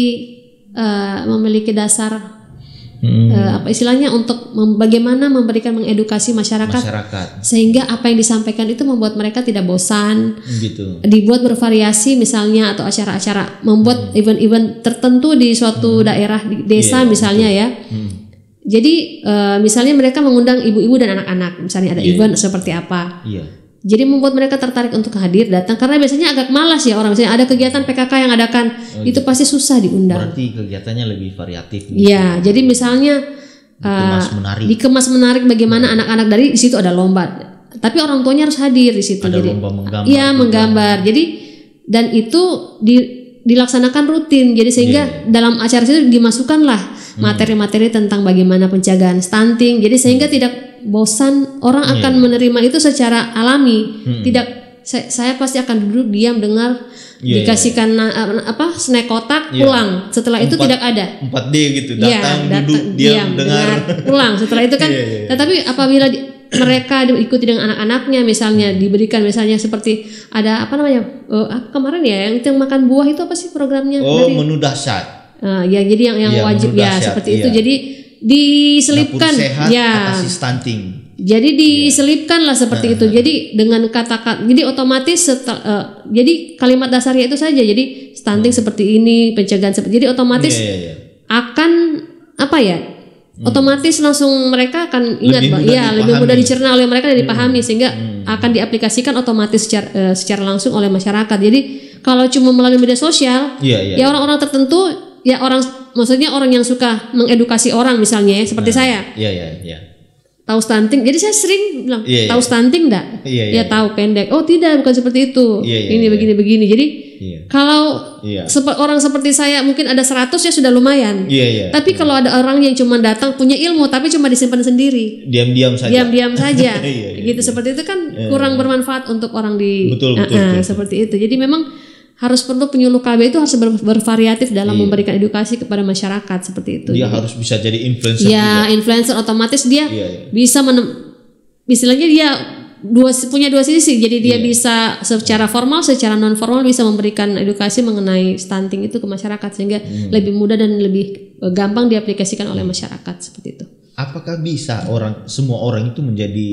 uh, memiliki dasar Hmm. Uh, apa istilahnya untuk mem- bagaimana memberikan mengedukasi masyarakat, masyarakat sehingga apa yang disampaikan itu membuat mereka tidak bosan, gitu. Dibuat bervariasi misalnya atau acara-acara membuat hmm. event-event tertentu di suatu hmm. daerah di desa yeah, misalnya betul. ya. Hmm. Jadi uh, misalnya mereka mengundang ibu-ibu dan anak-anak misalnya ada yeah. event seperti apa. Yeah. Jadi membuat mereka tertarik untuk hadir datang karena biasanya agak malas ya orang misalnya ada kegiatan P K K yang adakan oh, itu pasti susah diundang.
Berarti kegiatannya lebih variatif.
Iya, gitu. Jadi misalnya dikemas uh, menarik. Dikemas menarik bagaimana hmm. anak-anak dari di situ ada lomba. Tapi orang tuanya harus hadir di situ. Ada
jadi lomba menggambar.
Iya, menggambar. Jadi dan itu di, dilaksanakan rutin. Jadi sehingga yeah. dalam acara itu dimasukkanlah hmm. materi-materi tentang bagaimana pencegahan stunting. Jadi sehingga hmm. tidak bosan orang yeah. akan menerima itu secara alami. Hmm. Tidak saya, saya pasti akan duduk diam dengar yeah, dikasihkan yeah. apa snack kotak yeah. pulang. Setelah itu tidak ada
empat D gitu datang yeah, datang, duduk diam, diam dengar. dengar
pulang. Setelah itu kan yeah, yeah, yeah. tetapi apabila di, mereka diikuti dengan anak-anaknya misalnya diberikan misalnya seperti ada apa namanya uh, kemarin ya yang itu yang makan buah itu apa sih programnya?
Oh dari, menu dahsyat.
Uh, ya jadi yang yang yeah, wajib ya seperti yeah. itu. Jadi diselipkan
sehat,
ya
atasi stunting.
Jadi diselipkanlah seperti nah, itu. Jadi dengan kata-kata jadi otomatis setel, uh, jadi kalimat dasarnya itu saja. Jadi stunting hmm. seperti ini, pencegahan seperti jadi otomatis yeah, yeah, yeah. akan apa ya? Hmm. Otomatis langsung mereka akan ingat Pak. Ya, lebih mudah dicerna oleh mereka dan dipahami hmm. sehingga hmm. akan diaplikasikan otomatis secara, uh, secara langsung oleh masyarakat. Jadi kalau cuma melalui media sosial, yeah, yeah, ya orang-orang tertentu ya orang maksudnya orang yang suka mengedukasi orang misalnya ya seperti nah, saya.
Iya iya iya.
Tahu stunting. Jadi saya sering bilang, yeah, tahu yeah. stunting enggak?
Iya,
ya
iya,
tahu
iya.
pendek. Oh, tidak, bukan seperti itu.
Iya, iya,
ini
iya.
begini-begini. Jadi
iya.
kalau
iya.
sepe- orang seperti saya mungkin ada seratus ya sudah lumayan.
Iya, iya.
Tapi iya. kalau ada orang yang cuma datang punya ilmu tapi cuma disimpan sendiri.
Diam-diam saja.
Diam-diam saja.
iya, iya,
gitu
iya.
seperti itu kan
iya.
kurang bermanfaat untuk orang di
betul, betul,
uh-uh,
betul.
seperti itu. Jadi memang harus perlu penyuluh K B itu harus ber- bervariatif dalam iya. memberikan edukasi kepada masyarakat seperti itu.
Dia
jadi,
harus bisa jadi influencer.
Ya,
juga.
influencer otomatis dia
iya, iya.
bisa menem- istilahnya dia dua punya dua sisi. Jadi dia iya. bisa secara formal, secara non formal bisa memberikan edukasi mengenai stunting itu ke masyarakat sehingga hmm. lebih mudah dan lebih gampang diaplikasikan oleh masyarakat seperti itu.
Apakah bisa orang semua orang itu menjadi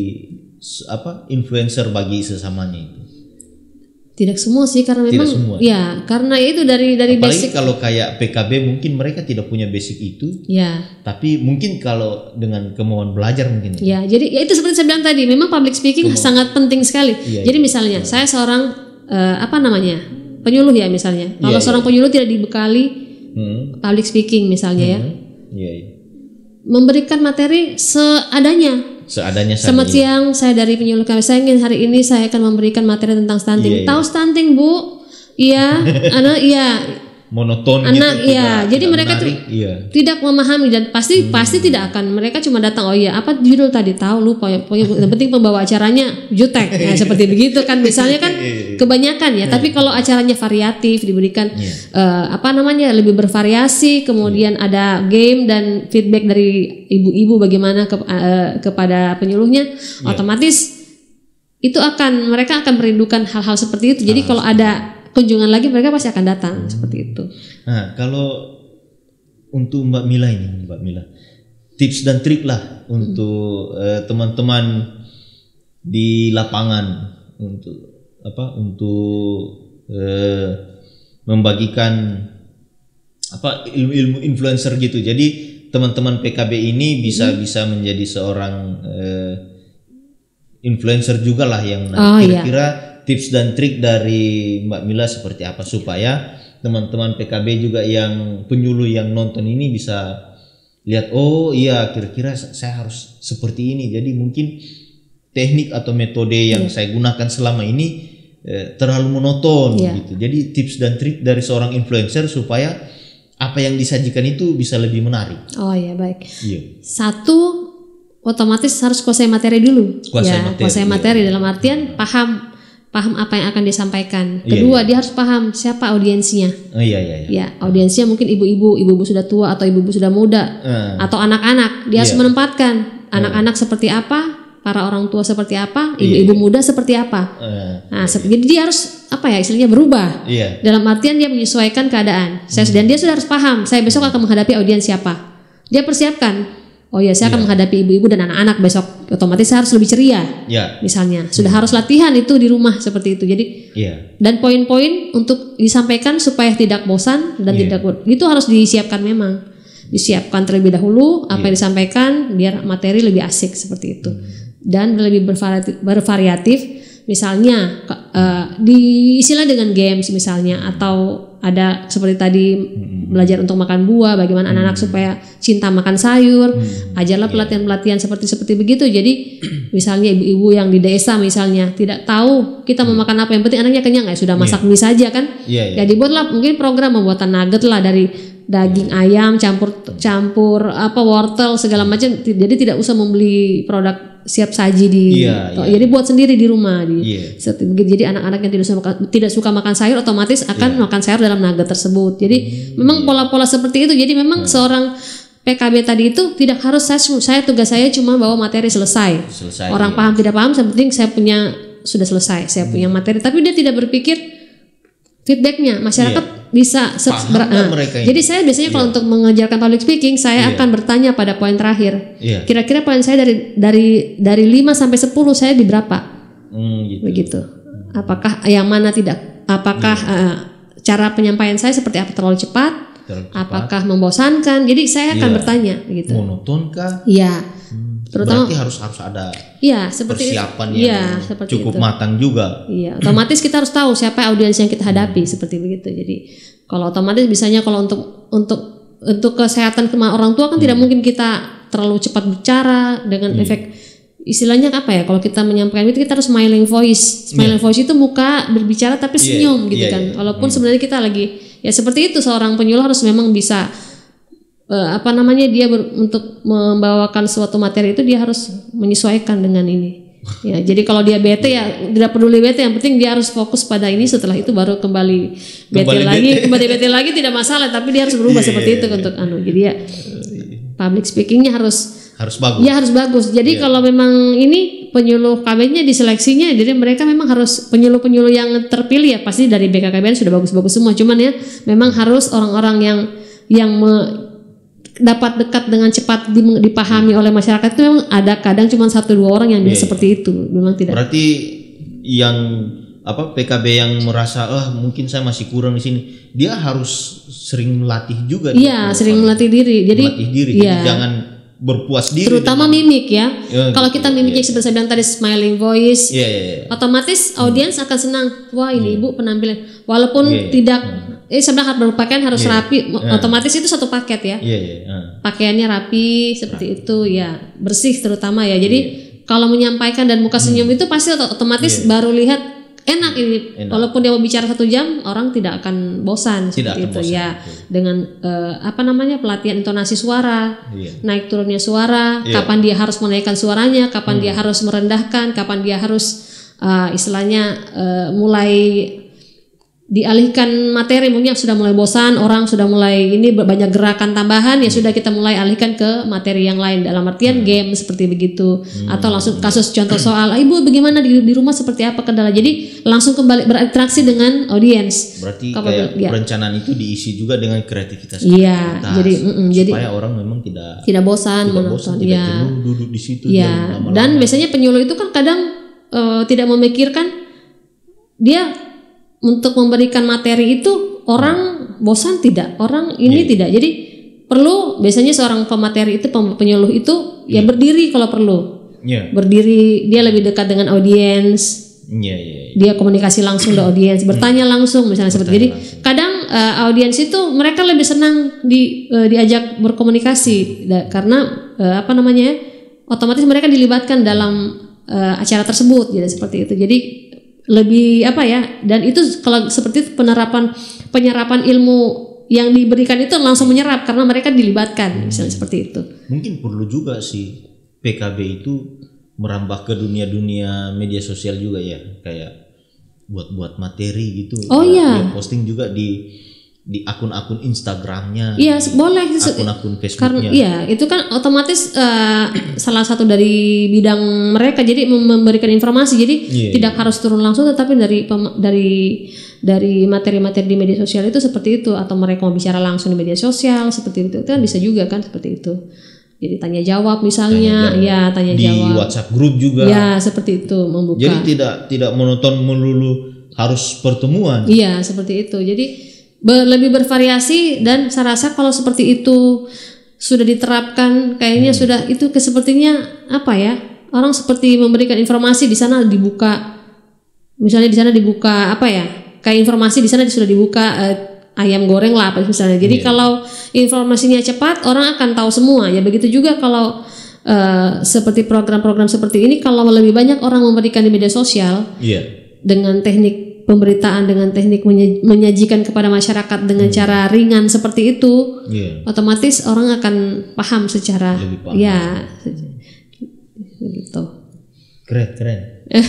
apa influencer bagi sesamanya itu?
Tidak semua sih karena memang
semua.
Ya karena itu dari dari
apalagi
basic.
Kalau kayak P K B mungkin mereka tidak punya basic itu
ya
tapi mungkin kalau dengan kemauan belajar mungkin
ya jadi ya itu seperti saya bilang tadi memang public speaking Kemau. sangat penting sekali ya, jadi
ya.
misalnya ya. saya seorang uh, apa namanya penyuluh ya misalnya kalau
ya,
seorang
ya.
penyuluh tidak dibekali
hmm.
public speaking misalnya
hmm. ya, ya.
memberikan materi seadanya
seadanya saja.
Selamat siang, saya dari penyuluh K B. Saya ingin hari ini saya akan memberikan materi tentang stunting.
Iya,
Tahu
iya.
stunting, Bu? Iya, anak iya.
Monoton
anak
gitu,
iya.
tidak,
Jadi
tidak
mereka tuh
iya.
tidak memahami dan pasti hmm. pasti tidak akan. Mereka cuma datang, oh iya, apa judul tadi tahu lupa ya. Pokoknya yang penting pembawa acaranya jutek. Nah, seperti begitu kan misalnya kan kebanyakan ya. Tapi kalau acaranya variatif diberikan yeah. uh, apa namanya lebih bervariasi, kemudian yeah. ada game dan feedback dari ibu-ibu bagaimana ke, uh, kepada penyuluhnya, yeah. otomatis itu akan mereka akan merindukan hal-hal seperti itu. Jadi ah, kalau ada kunjungan lagi mereka pasti akan datang hmm. seperti itu.
Nah, kalau untuk Mbak Mila ini, Mbak Mila, tips dan trik lah untuk hmm. uh, teman-teman di lapangan untuk apa? Untuk uh, membagikan apa ilmu-ilmu influencer gitu. Jadi teman-teman P K B ini bisa hmm. bisa menjadi seorang uh, influencer juga lah yang
oh,
kira-kira
iya.
tips dan trik dari Mbak Mila seperti apa supaya teman-teman P K B juga yang penyuluh yang nonton ini bisa lihat oh iya kira-kira saya harus seperti ini. Jadi mungkin teknik atau metode yang yeah. saya gunakan selama ini eh, terlalu monoton yeah. gitu. Jadi tips dan trik dari seorang influencer supaya apa yang disajikan itu bisa lebih menarik.
Oh ya baik.
Yeah.
Satu otomatis harus kuasai materi dulu.
Kuasai
ya,
materi,
kuasai
iya.
materi dalam artian paham paham apa yang akan disampaikan. Kedua, iya, iya. dia harus paham siapa audiensinya.
Oh, iya, iya, iya.
Ya, audiensinya mungkin ibu-ibu, ibu-ibu sudah tua atau ibu-ibu sudah muda, uh. atau anak-anak. Dia yeah. harus menempatkan anak-anak uh. seperti apa, para orang tua seperti apa, ibu-ibu yeah. muda seperti apa. Uh. Nah, yeah. jadi dia harus apa ya istilahnya berubah. Yeah. Dalam artian dia menyesuaikan keadaan. Saya hmm. dan dia sudah harus paham. Saya besok akan menghadapi audiens siapa. Dia persiapkan. Oh ya, saya yeah. akan menghadapi ibu-ibu dan anak-anak besok. Otomatis saya harus lebih ceria. Yeah. Misalnya, sudah yeah. harus latihan itu di rumah seperti itu. Jadi, yeah. dan poin-poin untuk disampaikan supaya tidak bosan dan yeah. tidak itu harus disiapkan memang. Disiapkan terlebih dahulu apa yeah. yang disampaikan biar materi lebih asik seperti itu. Dan lebih bervariatif, bervariatif misalnya uh, diisilah dengan games misalnya atau ada seperti tadi hmm. belajar untuk makan buah, bagaimana hmm. anak-anak supaya cinta makan sayur, hmm. ajarlah pelatihan-pelatihan seperti seperti begitu. Jadi misalnya ibu-ibu yang di desa misalnya tidak tahu kita mau makan apa, yang penting anaknya kenyang, ya sudah masak yeah. mie saja kan. Yeah, yeah. Ya dibuatlah mungkin program pembuatan nugget lah dari daging yeah. ayam campur campur apa wortel segala macam. Jadi tidak usah membeli produk siap saji di yeah, yeah. jadi buat sendiri di rumah di yeah. jadi anak-anak yang tidak suka tidak suka makan sayur otomatis akan yeah. makan sayur dalam nugget tersebut. Jadi hmm, memang yeah. pola-pola seperti itu. Jadi memang hmm. seorang P K B tadi itu tidak harus saya, saya tugas saya cuma bawa materi selesai, selesai orang yeah. paham tidak paham, yang penting saya punya sudah selesai saya hmm. punya materi, tapi dia tidak berpikir feedbacknya masyarakat yeah. bisa ber, nah, jadi saya biasanya yeah. kalau untuk mengajarkan public speaking saya yeah. akan bertanya pada poin terakhir. Yeah. Kira-kira poin saya dari dari dari lima sampai sepuluh saya di berapa? Mm, gitu. Begitu. Apakah yang mana tidak? Apakah yeah. uh, cara penyampaian saya seperti apa, terlalu cepat? Terlalu cepat. Apakah membosankan? Jadi saya akan yeah. bertanya begitu.
Monotonkah?
Iya.
Hmm. Terutama berarti harus harus ada
ya, seperti
persiapan
itu.
yang
ya,
cukup
itu.
matang juga.
Iya, otomatis kita harus tahu siapa audiens yang kita hadapi hmm. seperti begitu. Jadi kalau otomatis misalnya kalau untuk untuk untuk kesehatan orang tua kan hmm. tidak mungkin kita terlalu cepat bicara dengan hmm. efek istilahnya apa ya, kalau kita menyampaikan itu kita harus smiling voice. Smiling yeah. voice itu muka berbicara tapi senyum yeah. gitu yeah, kan. Yeah. Walaupun hmm. sebenarnya kita lagi ya seperti itu, seorang penyuluh harus memang bisa Uh, apa namanya dia ber, untuk membawakan suatu materi itu dia harus menyesuaikan dengan ini. Ya, jadi kalau dia bete ya tidak peduli bete, yang penting dia harus fokus pada ini. Setelah itu baru kembali bete kembali lagi, bete. kembali bete lagi tidak masalah, tapi dia harus berubah yeah, seperti itu yeah, untuk anu. Jadi ya public speakingnya harus
harus bagus.
Ya harus bagus. Jadi yeah. kalau memang ini penyuluh K B-nya diseleksinya, jadi mereka memang harus penyuluh-penyuluh yang terpilih ya pasti dari B K K B N sudah bagus-bagus semua. Cuman ya memang harus orang-orang yang yang me, dapat dekat dengan cepat dipahami oleh masyarakat itu memang ada, kadang cuma satu dua orang yang bisa yeah. seperti itu, memang tidak.
Berarti yang apa P K B yang merasa ah oh, mungkin saya masih kurang di sini, dia harus sering melatih juga.
Iya, sering melatih diri. Jadi
melatih diri.
Iya.
Jadi jangan berpuas diri.
Terutama dengan mimik ya. ya Kalau kita mimiknya
yeah.
seperti saya bilang tadi smiling voice,
yeah, yeah, yeah.
otomatis audiens hmm. akan senang. Wah ini yeah. ibu penampilan, walaupun yeah, yeah. tidak. Hmm. Eh sebenarnya berpakaian harus yeah. rapi, yeah. otomatis itu satu paket ya. Yeah, yeah. Uh. Pakaiannya rapi seperti rapi. Itu ya, bersih terutama ya. Jadi yeah. kalau menyampaikan dan muka senyum hmm. itu pasti otomatis yeah. baru lihat enak ini. Enak. Walaupun dia mau bicara satu jam, orang tidak akan bosan tidak seperti akan itu bosan. Ya. Okay. Dengan uh, apa namanya pelatihan intonasi suara, yeah. naik turunnya suara, yeah. kapan dia harus menaikkan suaranya, kapan hmm. dia harus merendahkan, kapan dia harus uh, istilahnya uh, mulai dialihkan materi, mungkin sudah mulai bosan, orang sudah mulai ini banyak gerakan tambahan, ya sudah kita mulai alihkan ke materi yang lain dalam artian hmm. game seperti begitu, hmm. atau langsung kasus contoh soal ibu bagaimana di, di rumah seperti apa kendala, jadi langsung kembali berinteraksi dengan audiens.
Berarti Kapan, kayak ya. perencanaan itu diisi juga dengan kreativitas.
Iya, jadi mm,
supaya
jadi,
orang memang tidak
tidak bosan,
tidak bosan, tidak
ya.
jenuh duduk di situ.
Ya. Dan biasanya penyuluh itu kan kadang uh, tidak memikirkan dia untuk memberikan materi itu orang bosan tidak, orang ini yeah. tidak. Jadi perlu biasanya seorang pemateri itu penyuluh itu yeah. ya berdiri kalau perlu. Yeah. Berdiri, dia lebih dekat dengan audiens.
Yeah, yeah, yeah.
Dia komunikasi langsung dengan audiens, bertanya langsung misalnya seperti. Jadi langsung. Kadang uh, audiens itu mereka lebih senang di uh, diajak berkomunikasi da, karena uh, apa namanya? otomatis mereka dilibatkan dalam uh, acara tersebut, jadi seperti itu. Jadi lebih apa ya, dan itu kalau seperti itu penerapan penyerapan ilmu yang diberikan itu langsung menyerap karena mereka dilibatkan, misalnya seperti itu.
Mungkin perlu juga sih P K B itu merambah ke dunia-dunia media sosial juga ya, kayak buat-buat materi gitu.
Oh iya.
Dia posting juga di di akun-akun Instagramnya.
Iya boleh.
Akun-akun Facebooknya.
Karena iya itu kan otomatis uh, salah satu dari bidang mereka, jadi memberikan informasi. Jadi yeah, tidak yeah. harus turun langsung, tetapi dari dari dari materi-materi di media sosial itu seperti itu, atau mereka mau bicara langsung di media sosial seperti itu, itu kan bisa juga kan seperti itu. Jadi tanya jawab misalnya, tanya ya tanya
di
jawab. Di
WhatsApp grup juga.
Ya seperti itu membuka.
Jadi tidak tidak monoton melulu harus pertemuan.
Iya seperti itu. Jadi ber, lebih bervariasi, dan saya rasa kalau seperti itu sudah diterapkan, kayaknya hmm. sudah itu ke sepertinya apa ya, orang seperti memberikan informasi di sana dibuka, misalnya di sana dibuka apa ya, kayak informasi di sana sudah dibuka. Eh, ayam goreng lah apa misalnya. Jadi yeah. kalau informasinya cepat, orang akan tahu semua. Ya begitu juga kalau uh, seperti program-program seperti ini, kalau lebih banyak orang memberikan di media sosial yeah. dengan teknik pemberitaan, dengan teknik menyajikan kepada masyarakat dengan hmm. cara ringan seperti itu, yeah. otomatis orang akan paham secara paham. Ya begitu.
Keren, keren.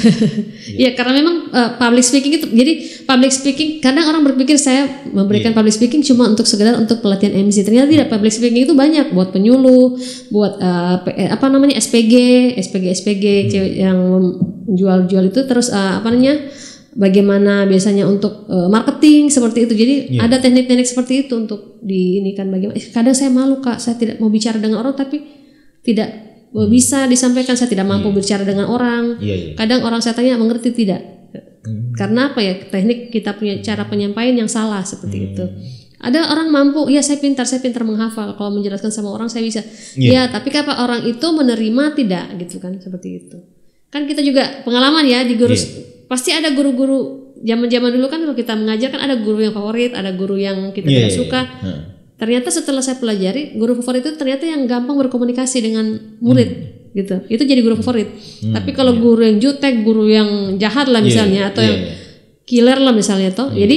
Ya karena memang uh, public speaking itu, jadi public speaking kadang orang berpikir saya memberikan yeah. public speaking cuma untuk sekedar untuk pelatihan M C. Ternyata tidak, public speaking itu banyak buat penyuluh, buat uh, apa namanya S P G, S P G S P G hmm. cewek yang jual-jual itu, terus uh, apa namanya bagaimana biasanya untuk uh, marketing seperti itu. Jadi yeah. ada teknik-teknik seperti itu untuk di ini kan bagaimana. Kadang saya malu Kak, saya tidak mau bicara dengan orang tapi tidak bisa disampaikan, saya tidak mampu yeah. bicara dengan orang. Yeah, yeah. Kadang orang saya tanya mengerti tidak, hmm. karena apa ya, teknik kita punya cara penyampaian yang salah seperti hmm. itu. Ada orang mampu, ya saya pintar, saya pintar menghafal, kalau menjelaskan sama orang saya bisa. Yeah. Ya tapi apa orang itu menerima tidak gitu kan, seperti itu. Kan kita juga pengalaman ya di guru, yeah. pasti ada guru-guru zaman-zaman dulu kan kalau kita mengajar kan ada guru yang favorit, ada guru yang kita yeah, tidak suka. Yeah, yeah. Ternyata setelah saya pelajari, guru favorit itu ternyata yang gampang berkomunikasi dengan murid, hmm. gitu. Itu jadi guru favorit. Hmm. Tapi kalau yeah. guru yang jutek, guru yang jahat lah misalnya, yeah. atau yeah. yang killer lah misalnya, toh, yeah. jadi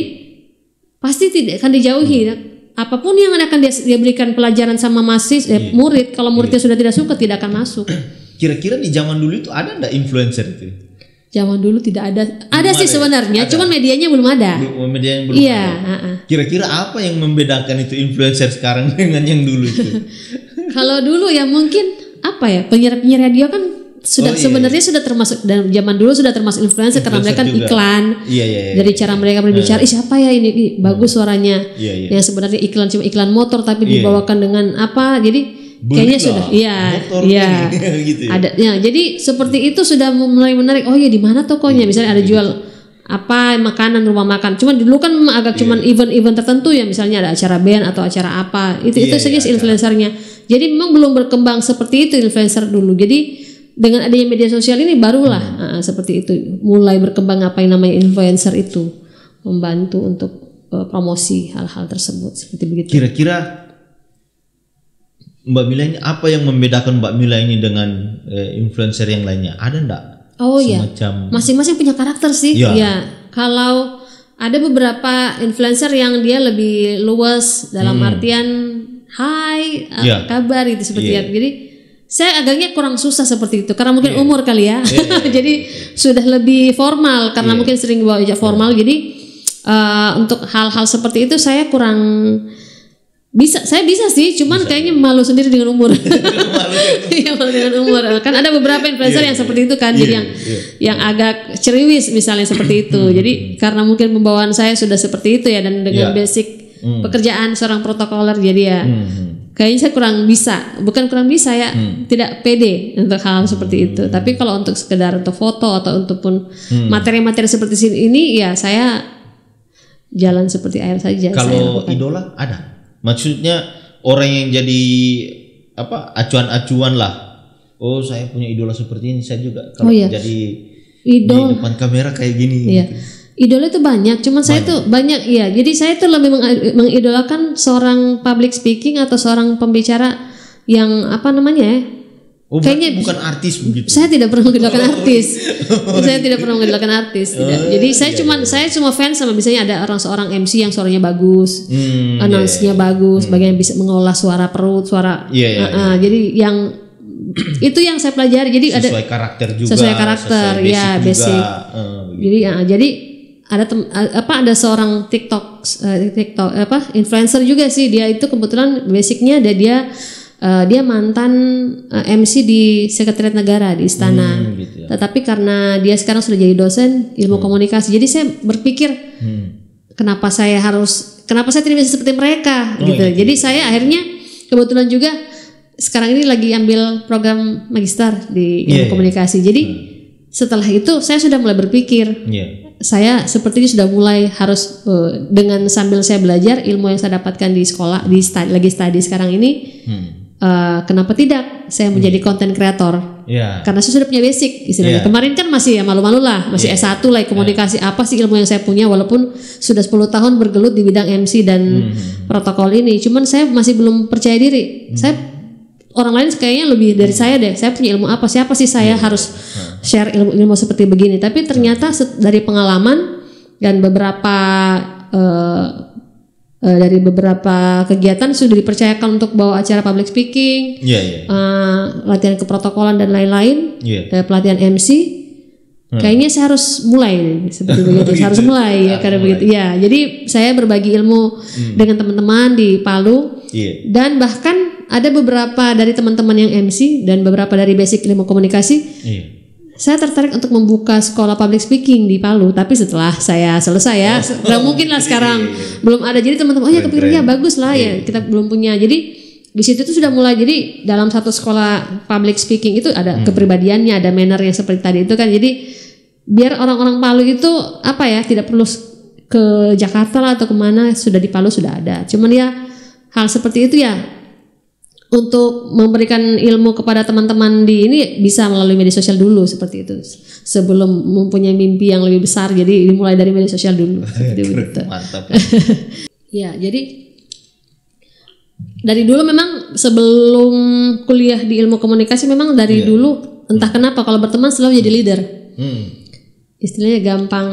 pasti tidak akan dijauhi. Hmm. Apapun yang akan dia, dia berikan pelajaran sama mahasiswa, yeah. murid, kalau muridnya yeah. sudah tidak suka, tidak akan masuk.
Kira-kira di zaman dulu itu ada nggak influencer itu?
Zaman dulu tidak ada, ada belum sih ada, sebenarnya, ada. Cuman medianya belum ada.
Belum, medianya belum
iya,
ada. Uh-uh. Kira-kira apa yang membedakan itu influencer sekarang dengan yang dulu itu?
Kalau dulu ya mungkin apa ya, penyiar-penyiar radio kan sudah oh, iya, sebenarnya iya. sudah termasuk, dan zaman dulu sudah termasuk influencer, influencer karena mereka kan iklan. Iya, iya, iya. Dari cara mereka berbicara, ih siapa ya ini, ih, bagus suaranya. Iya, iya. Yang sebenarnya iklan cuma iklan motor tapi iya. dibawakan dengan apa? Jadi kayaknya sudah, iya, iya, gitu ya. Ada, ya. Jadi seperti itu sudah mulai menarik. Oh iya, di mana tokonya? Misalnya ada jual apa makanan, rumah makan. Cuman dulu kan agak cuman yeah. event-event tertentu ya, misalnya ada acara band atau acara apa. Itu yeah, itu saja yeah, influencernya. Jadi memang belum berkembang seperti itu influencer dulu. Jadi dengan adanya media sosial ini barulah hmm. uh, seperti itu mulai berkembang apa yang namanya influencer itu, membantu untuk uh, promosi hal-hal tersebut seperti begitu.
Kira-kira Mbak Mila ini apa yang membedakan Mbak Mila ini dengan eh, influencer yang lainnya? Ada enggak?
Oh iya. Masing-masing punya karakter sih. Ya. ya. Kalau ada beberapa influencer yang dia lebih luas dalam hmm. artian hai ya. kabar itu seperti ya. Jadi saya agaknya kurang susah seperti itu karena mungkin ya. umur kali ya. ya, ya, ya. Jadi ya. sudah lebih formal karena ya. mungkin sering bawa ijazah formal. Ya. Jadi uh, untuk hal-hal seperti itu saya kurang bisa, saya bisa sih, cuman bisa. Kayaknya malu sendiri dengan umur. Iya, malu dengan umur. Kan ada beberapa influencer yeah, yang seperti itu kan, yeah, jadi yang yeah. yang agak ceriwis misalnya seperti itu. Jadi karena mungkin pembawaan saya sudah seperti itu ya, dan dengan yeah. basic mm. pekerjaan seorang protokoler, jadi ya mm. kayaknya saya kurang bisa, bukan kurang bisa ya, mm. tidak pede untuk hal seperti mm. itu. Tapi kalau untuk sekedar untuk foto atau untuk pun mm. materi-materi seperti ini, ya saya jalan seperti air saja.
Kalau idola ada? Maksudnya orang yang jadi apa acuan-acuan lah. Oh saya punya idola seperti ini, saya juga kalau oh, iya. jadi Idol. Di depan kamera kayak gini.
Iya. Gitu. Idola itu banyak, cuman banyak. saya tuh banyak iya. Jadi saya tuh lebih mengidolakan seorang public speaking atau seorang pembicara yang apa namanya ya?
Oh, kayaknya bukan artis begitu.
Saya tidak pernah mengidolakan oh, artis. Oh, saya tidak pernah mengidolakan artis. Tidak. Oh, Jadi saya iya, cuma iya. saya cuma fans sama misalnya ada orang seorang M C yang suaranya bagus, hmm, announce-nya iya, iya. bagus, hmm. bagian bisa mengolah suara perut, suara. Iya, iya, uh, uh, iya. Jadi yang Itu yang saya pelajari. Jadi
sesuai
ada
karakter juga.
Sesuai karakter,
sesuai basic
ya
juga.
basic.
Uh,
jadi ya, jadi ada tem, apa ada seorang TikTok uh, TikTok apa influencer juga sih, dia itu kebetulan basicnya ada dia uh, dia mantan uh, M C di Sekretariat Negara di Istana. Hmm, gitu ya. Tetapi karena dia sekarang sudah jadi dosen ilmu hmm. komunikasi, jadi saya berpikir hmm. kenapa saya harus kenapa saya tidak bisa seperti mereka oh, gitu. Iya, jadi iya. saya akhirnya kebetulan juga sekarang ini lagi ambil program magister di ilmu yeah, komunikasi. Jadi hmm. setelah itu saya sudah mulai berpikir, yeah. saya sepertinya sudah mulai harus uh, dengan sambil saya belajar ilmu yang saya dapatkan di sekolah, di studi, lagi studi sekarang ini, hmm. uh, kenapa tidak saya menjadi content creator? Yeah. Karena saya sudah punya basic istilahnya. Yeah. Kemarin kan masih ya malu-malu lah, masih yeah. S satu lah komunikasi yeah. apa sih ilmu yang saya punya, walaupun sudah sepuluh tahun bergelut di bidang M C dan hmm. protokol ini. Cuman saya masih belum percaya diri. Hmm. Saya orang lain kayaknya lebih dari saya deh. Saya punya ilmu apa? Siapa sih saya yeah. harus share ilmu-ilmu seperti begini? Tapi ternyata dari pengalaman dan beberapa uh, uh, dari beberapa kegiatan sudah dipercayakan untuk bawa acara public speaking, yeah, yeah. Uh, latihan keprotokolan dan lain-lain, yeah. uh, pelatihan M C. Hmm. Kayaknya saya harus mulai nih, seperti begitu. Saya harus mulai ya karena mulai. begitu. Ya, jadi saya berbagi ilmu hmm. dengan teman-teman di Palu yeah. dan bahkan ada beberapa dari teman-teman yang M C dan beberapa dari basic ilmu komunikasi. Yeah. Saya tertarik untuk membuka sekolah public speaking di Palu, tapi setelah saya selesai ya, oh, nggak oh, mungkin lah sekarang iya, iya. belum ada. Jadi teman-teman, oh ya kepikirannya bagus lah yeah. ya, kita belum punya. Jadi di situ tuh sudah mulai. Jadi dalam satu sekolah public speaking itu ada hmm. kepribadiannya, ada manner yang seperti tadi itu kan. Jadi biar orang-orang Palu itu apa ya, tidak perlu ke Jakarta lah atau kemana, sudah di Palu sudah ada. Cuman ya hal seperti itu ya untuk memberikan ilmu kepada teman-teman di ini bisa melalui media sosial dulu seperti itu, sebelum mempunyai mimpi yang lebih besar. Jadi dimulai dari media sosial dulu seperti itu.
Mantap.
Ya, jadi dari dulu memang sebelum kuliah di ilmu komunikasi memang dari yeah. dulu entah kenapa kalau berteman selalu jadi leader. Hmm. Istilahnya gampang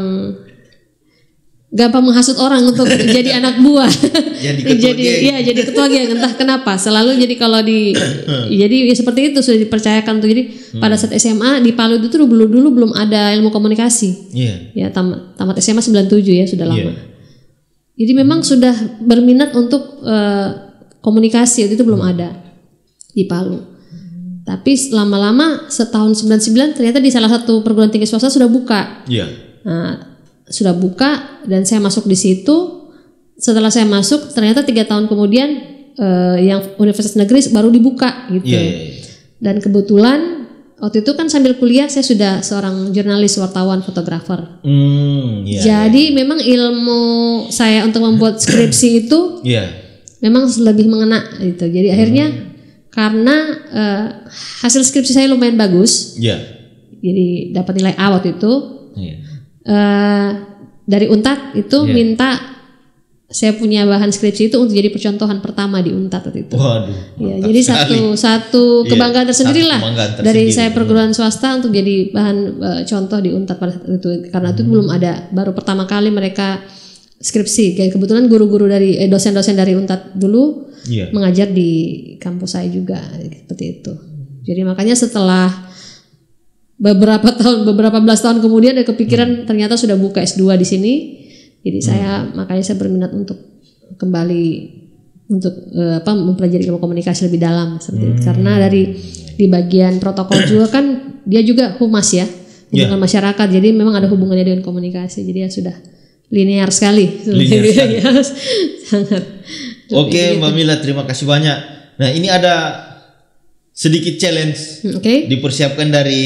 gampang menghasut orang untuk jadi anak buah. Jadi ketua jadi, geng. Iya, jadi ketua geng, entah kenapa. Selalu jadi kalau di jadi ya seperti itu sudah dipercayakan tuh. Jadi hmm. pada saat S M A di Palu itu tuh dulu dulu belum ada ilmu komunikasi. Yeah. Ya tamat tamat S M A sembilan puluh tujuh ya, sudah lama. Yeah. Jadi memang sudah berminat untuk uh, komunikasi itu belum ada di Palu. Tapi lama-lama setahun sembilan puluh sembilan ternyata di salah satu perguruan tinggi swasta sudah buka. Iya. Nah, sudah buka dan saya masuk di situ. Setelah saya masuk ternyata tiga tahun kemudian eh, yang universitas negeri baru dibuka gitu. Iya, iya, iya. Dan kebetulan waktu itu kan sambil kuliah saya sudah seorang jurnalis, wartawan, fotografer. Hmm, iya, Jadi iya. memang ilmu saya untuk membuat skripsi itu iya. memang lebih mengena gitu. Jadi hmm. akhirnya karena uh, hasil skripsi saya lumayan bagus, yeah. jadi dapat nilai A waktu itu. Yeah. Uh, dari Untat itu yeah. minta saya punya bahan skripsi itu untuk jadi percontohan pertama di Untat waktu itu. Waduh. Ya, jadi satu satu kebanggaan yeah. tersendiri lah dari saya perguruan swasta untuk jadi bahan uh, contoh di Untat pada saat itu. Karena itu hmm. belum ada, baru pertama kali mereka skripsi. Kayak kebetulan guru-guru dari eh, dosen-dosen dari Untat dulu. Yeah. mengajar di kampus saya juga seperti itu. Jadi makanya setelah beberapa tahun, beberapa belas tahun kemudian ada kepikiran hmm. ternyata sudah buka S dua di sini. Jadi hmm. saya makanya saya berminat untuk kembali untuk uh, apa mempelajari ilmu komunikasi lebih dalam seperti hmm. itu. Karena dari di bagian protokol juga kan dia juga humas ya, hubungan yeah. masyarakat. Jadi memang ada hubungannya dengan komunikasi. Jadi ya sudah linear sekali.
Linear sekali.
Ya, sangat.
Oke, Mbak Mila, terima kasih banyak. Nah, ini ada sedikit challenge okay. dipersiapkan dari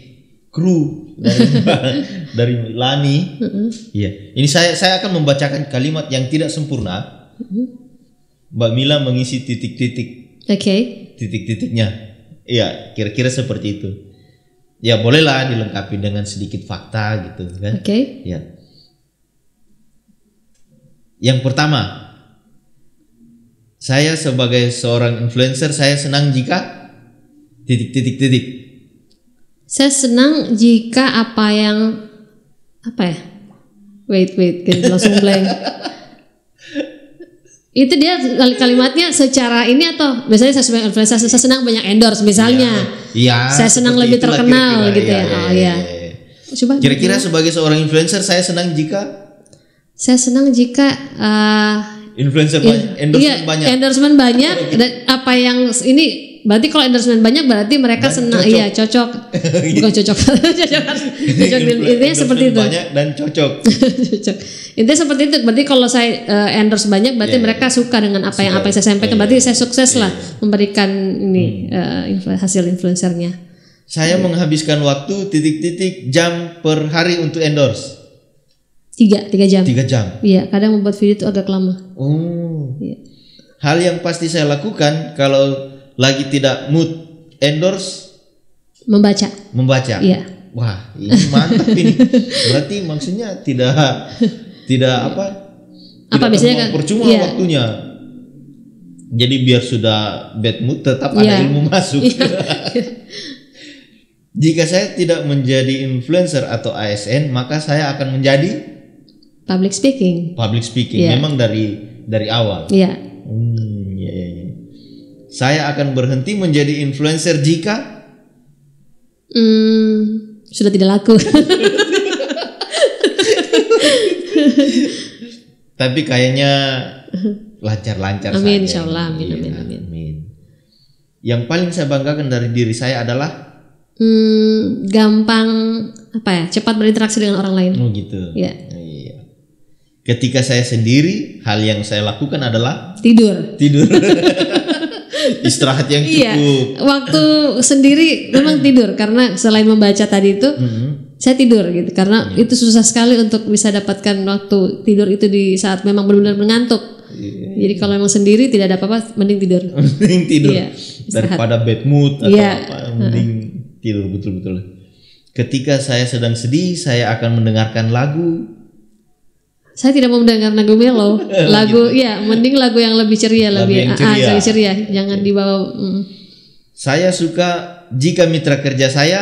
kru dari dari Lani. Uh-huh. Iya, ini saya saya akan membacakan kalimat yang tidak sempurna. Uh-huh. Mbak Mila mengisi titik-titik. Oke. Okay. Titik-titiknya. Iya, kira-kira seperti itu. Ya, bolehlah dilengkapi dengan sedikit fakta gitu kan. Oke. Okay. Ya. Yang pertama, saya sebagai seorang influencer, saya senang jika titik-titik-titik.
Saya senang jika apa yang apa ya? Wait, wait, kan langsung blank. Itu dia kalimatnya secara ini atau biasanya saya sebagai influencer saya senang banyak endorse misalnya.
Iya.
Saya senang lebih terkenal
kira-kira,
gitu ya.
ya,
Oh
ya,
iya.
ya.
Coba.
Kira-kira sebagai seorang influencer saya senang jika
saya senang jika uh,
influencer
iya,
banyak, endorsement
iya,
banyak.
Endorsement banyak dan apa yang ini berarti kalau endorsement banyak berarti mereka
Dan
senang
cocok.
iya cocok. Bukan cocok. cocok. Cocok intinya seperti itu.
Banyak dan cocok.
Cocok. Intinya seperti itu. Berarti kalau saya uh, endorse banyak berarti
Yeah,
mereka
yeah.
suka dengan apa yang
Suka.
apa yang saya sampaikan.
Oh,
Berarti
yeah.
saya sukses
Yeah,
lah
yeah.
memberikan ini uh, influ- hasil influencernya.
Saya menghabiskan waktu titik-titik jam per hari untuk endorse.
Tiga, tiga jam.
Tiga jam.
Iya, kadang membuat video itu agak lama.
Oh.
Iya.
Hal yang pasti saya lakukan kalau lagi tidak mood endorse,
Membaca.
membaca.
Iya.
Wah, ini mantap ini. Berarti maksudnya tidak tidak apa?
Apa
tidak
biasanya kan?
percuma
Iya.
waktunya. Jadi biar sudah bad mood tetap ada
Iya.
ilmu masuk.
Iya.
Jika saya tidak menjadi influencer atau A S N, maka saya akan menjadi
Public speaking.
public speaking.
Iya.
Memang dari dari awal.
Iya.
Hmm, ya, ya, ya. Saya akan berhenti menjadi influencer jika
Hmm, sudah tidak laku.
tapi kayaknya lancar-lancar saja.
Amin, insyaallah. Amin,
Iya,
amin, amin.
amin. Yang paling saya banggakan dari diri saya adalah
Hmm, gampang apa ya? Cepat berinteraksi dengan orang lain.
oh gitu.
Iya.
Iya. Ketika saya sendiri, hal yang saya lakukan adalah
Tidur.
tidur. Istirahat yang
Iya.
cukup.
Waktu sendiri memang tidur karena selain membaca tadi itu
Mhm.
saya tidur gitu karena itu susah sekali untuk bisa dapatkan waktu tidur itu di saat memang benar-benar mengantuk.
Iya.
Jadi kalau memang sendiri tidak ada apa-apa mending tidur.
Mending tidur
Iya, istirahat.
daripada bad mood atau
Iya.
apa, mending tidur betul-betul. Ketika saya sedang sedih, saya akan mendengarkan lagu.
Saya tidak mau mendengar lagu melo, lagu ya mending lagu yang lebih ceria,
Lagu
lebih
yang
ah,
ceria.
lebih ceria, jangan dibawa. Mm.
Saya suka jika mitra kerja saya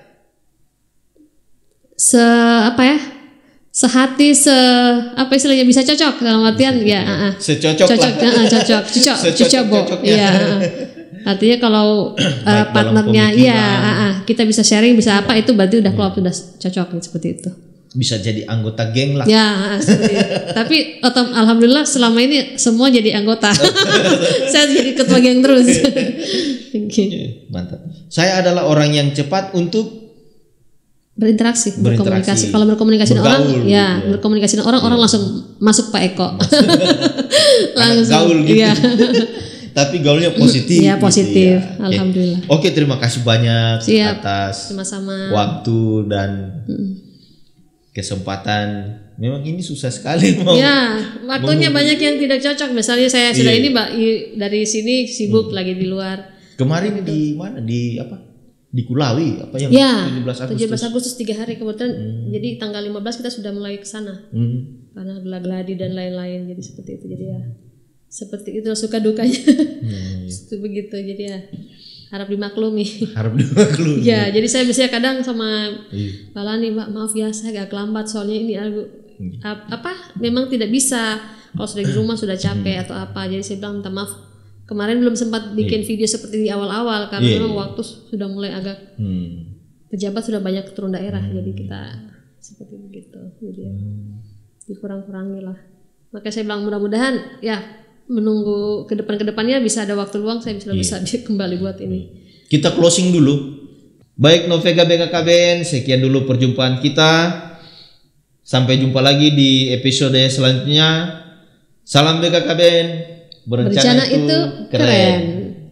Se apa ya? Sehati se apa istilahnya bisa cocok dalam artian ya, ah, ah.
secocok
cocok,
lah.
ah, cocok, cocok, cocok,
Secocok-cocoknya.
iya. ah, ah. Artinya kalau uh,
Baik dalam
partnernya,
pemikiran.
iya, ah, ah. kita bisa sharing, bisa apa itu berarti udah klop, sudah cocok seperti itu.
Bisa jadi anggota geng lah.
Ya, ah, seperti itu. Tapi otom, alhamdulillah selama ini semua jadi anggota. Saya jadi ketua geng terus. Thank you.
Mantap. Saya adalah orang yang cepat untuk
Berinteraksi, berkomunikasi.
Berinteraksi.
Kalau berkomunikasi dengan orang,
Bergaul,
ya
gitu ya.
berkomunikasi dengan orang, orang langsung masuk Pak Eko.
anak gaul gitu.
Iya.
Tapi gaulnya positif.
Iya,
gitu
positif.
ya. Oke.
Alhamdulillah.
Oke, terima kasih banyak
Siap.
atas
Sama-sama.
waktu dan kesempatan. Memang ini susah sekali mau.
Ya, waktunya banyak yang tidak cocok. Misalnya saya sudah
Iya.
ini Mbak i- dari sini sibuk lagi di luar.
Kemarin di mana? Di apa? Di Kulawi apa yang
Ya,
tujuh belas Agustus.
tujuh belas Agustus tiga hari kebetulan. Jadi tanggal lima belas kita sudah mulai ke sana.
Hmm.
Karena geladi dan lain-lain jadi seperti itu. Jadi ya seperti itu suka dukanya.
Hmm.
Itu begitu. Jadi ya harap dimaklumi.
Harap dimaklumi.
Ya, jadi saya biasanya kadang sama
Iya.
Mbak Lani, Mbak maaf ya saya agak lambat soalnya ini aku ap- apa memang tidak bisa kalau sudah di rumah sudah capek atau apa. Jadi saya bilang minta maaf. Kemarin belum sempat bikin video seperti di awal-awal karena
Iya,
memang
iya.
waktu sudah mulai agak
Hmm.
pejabat sudah banyak turun daerah jadi kita seperti begitu. Jadi ya, dikurang-kurangi lah. Maka saya bilang mudah-mudahan ya menunggu ke depan ke depannya bisa ada waktu luang saya bisa bisa kembali buat ini.
Kita closing dulu. Baik Novega B K K B N, sekian dulu perjumpaan kita. Sampai jumpa lagi di episode selanjutnya. Salam B K K B N. Berencana,
Berencana itu keren.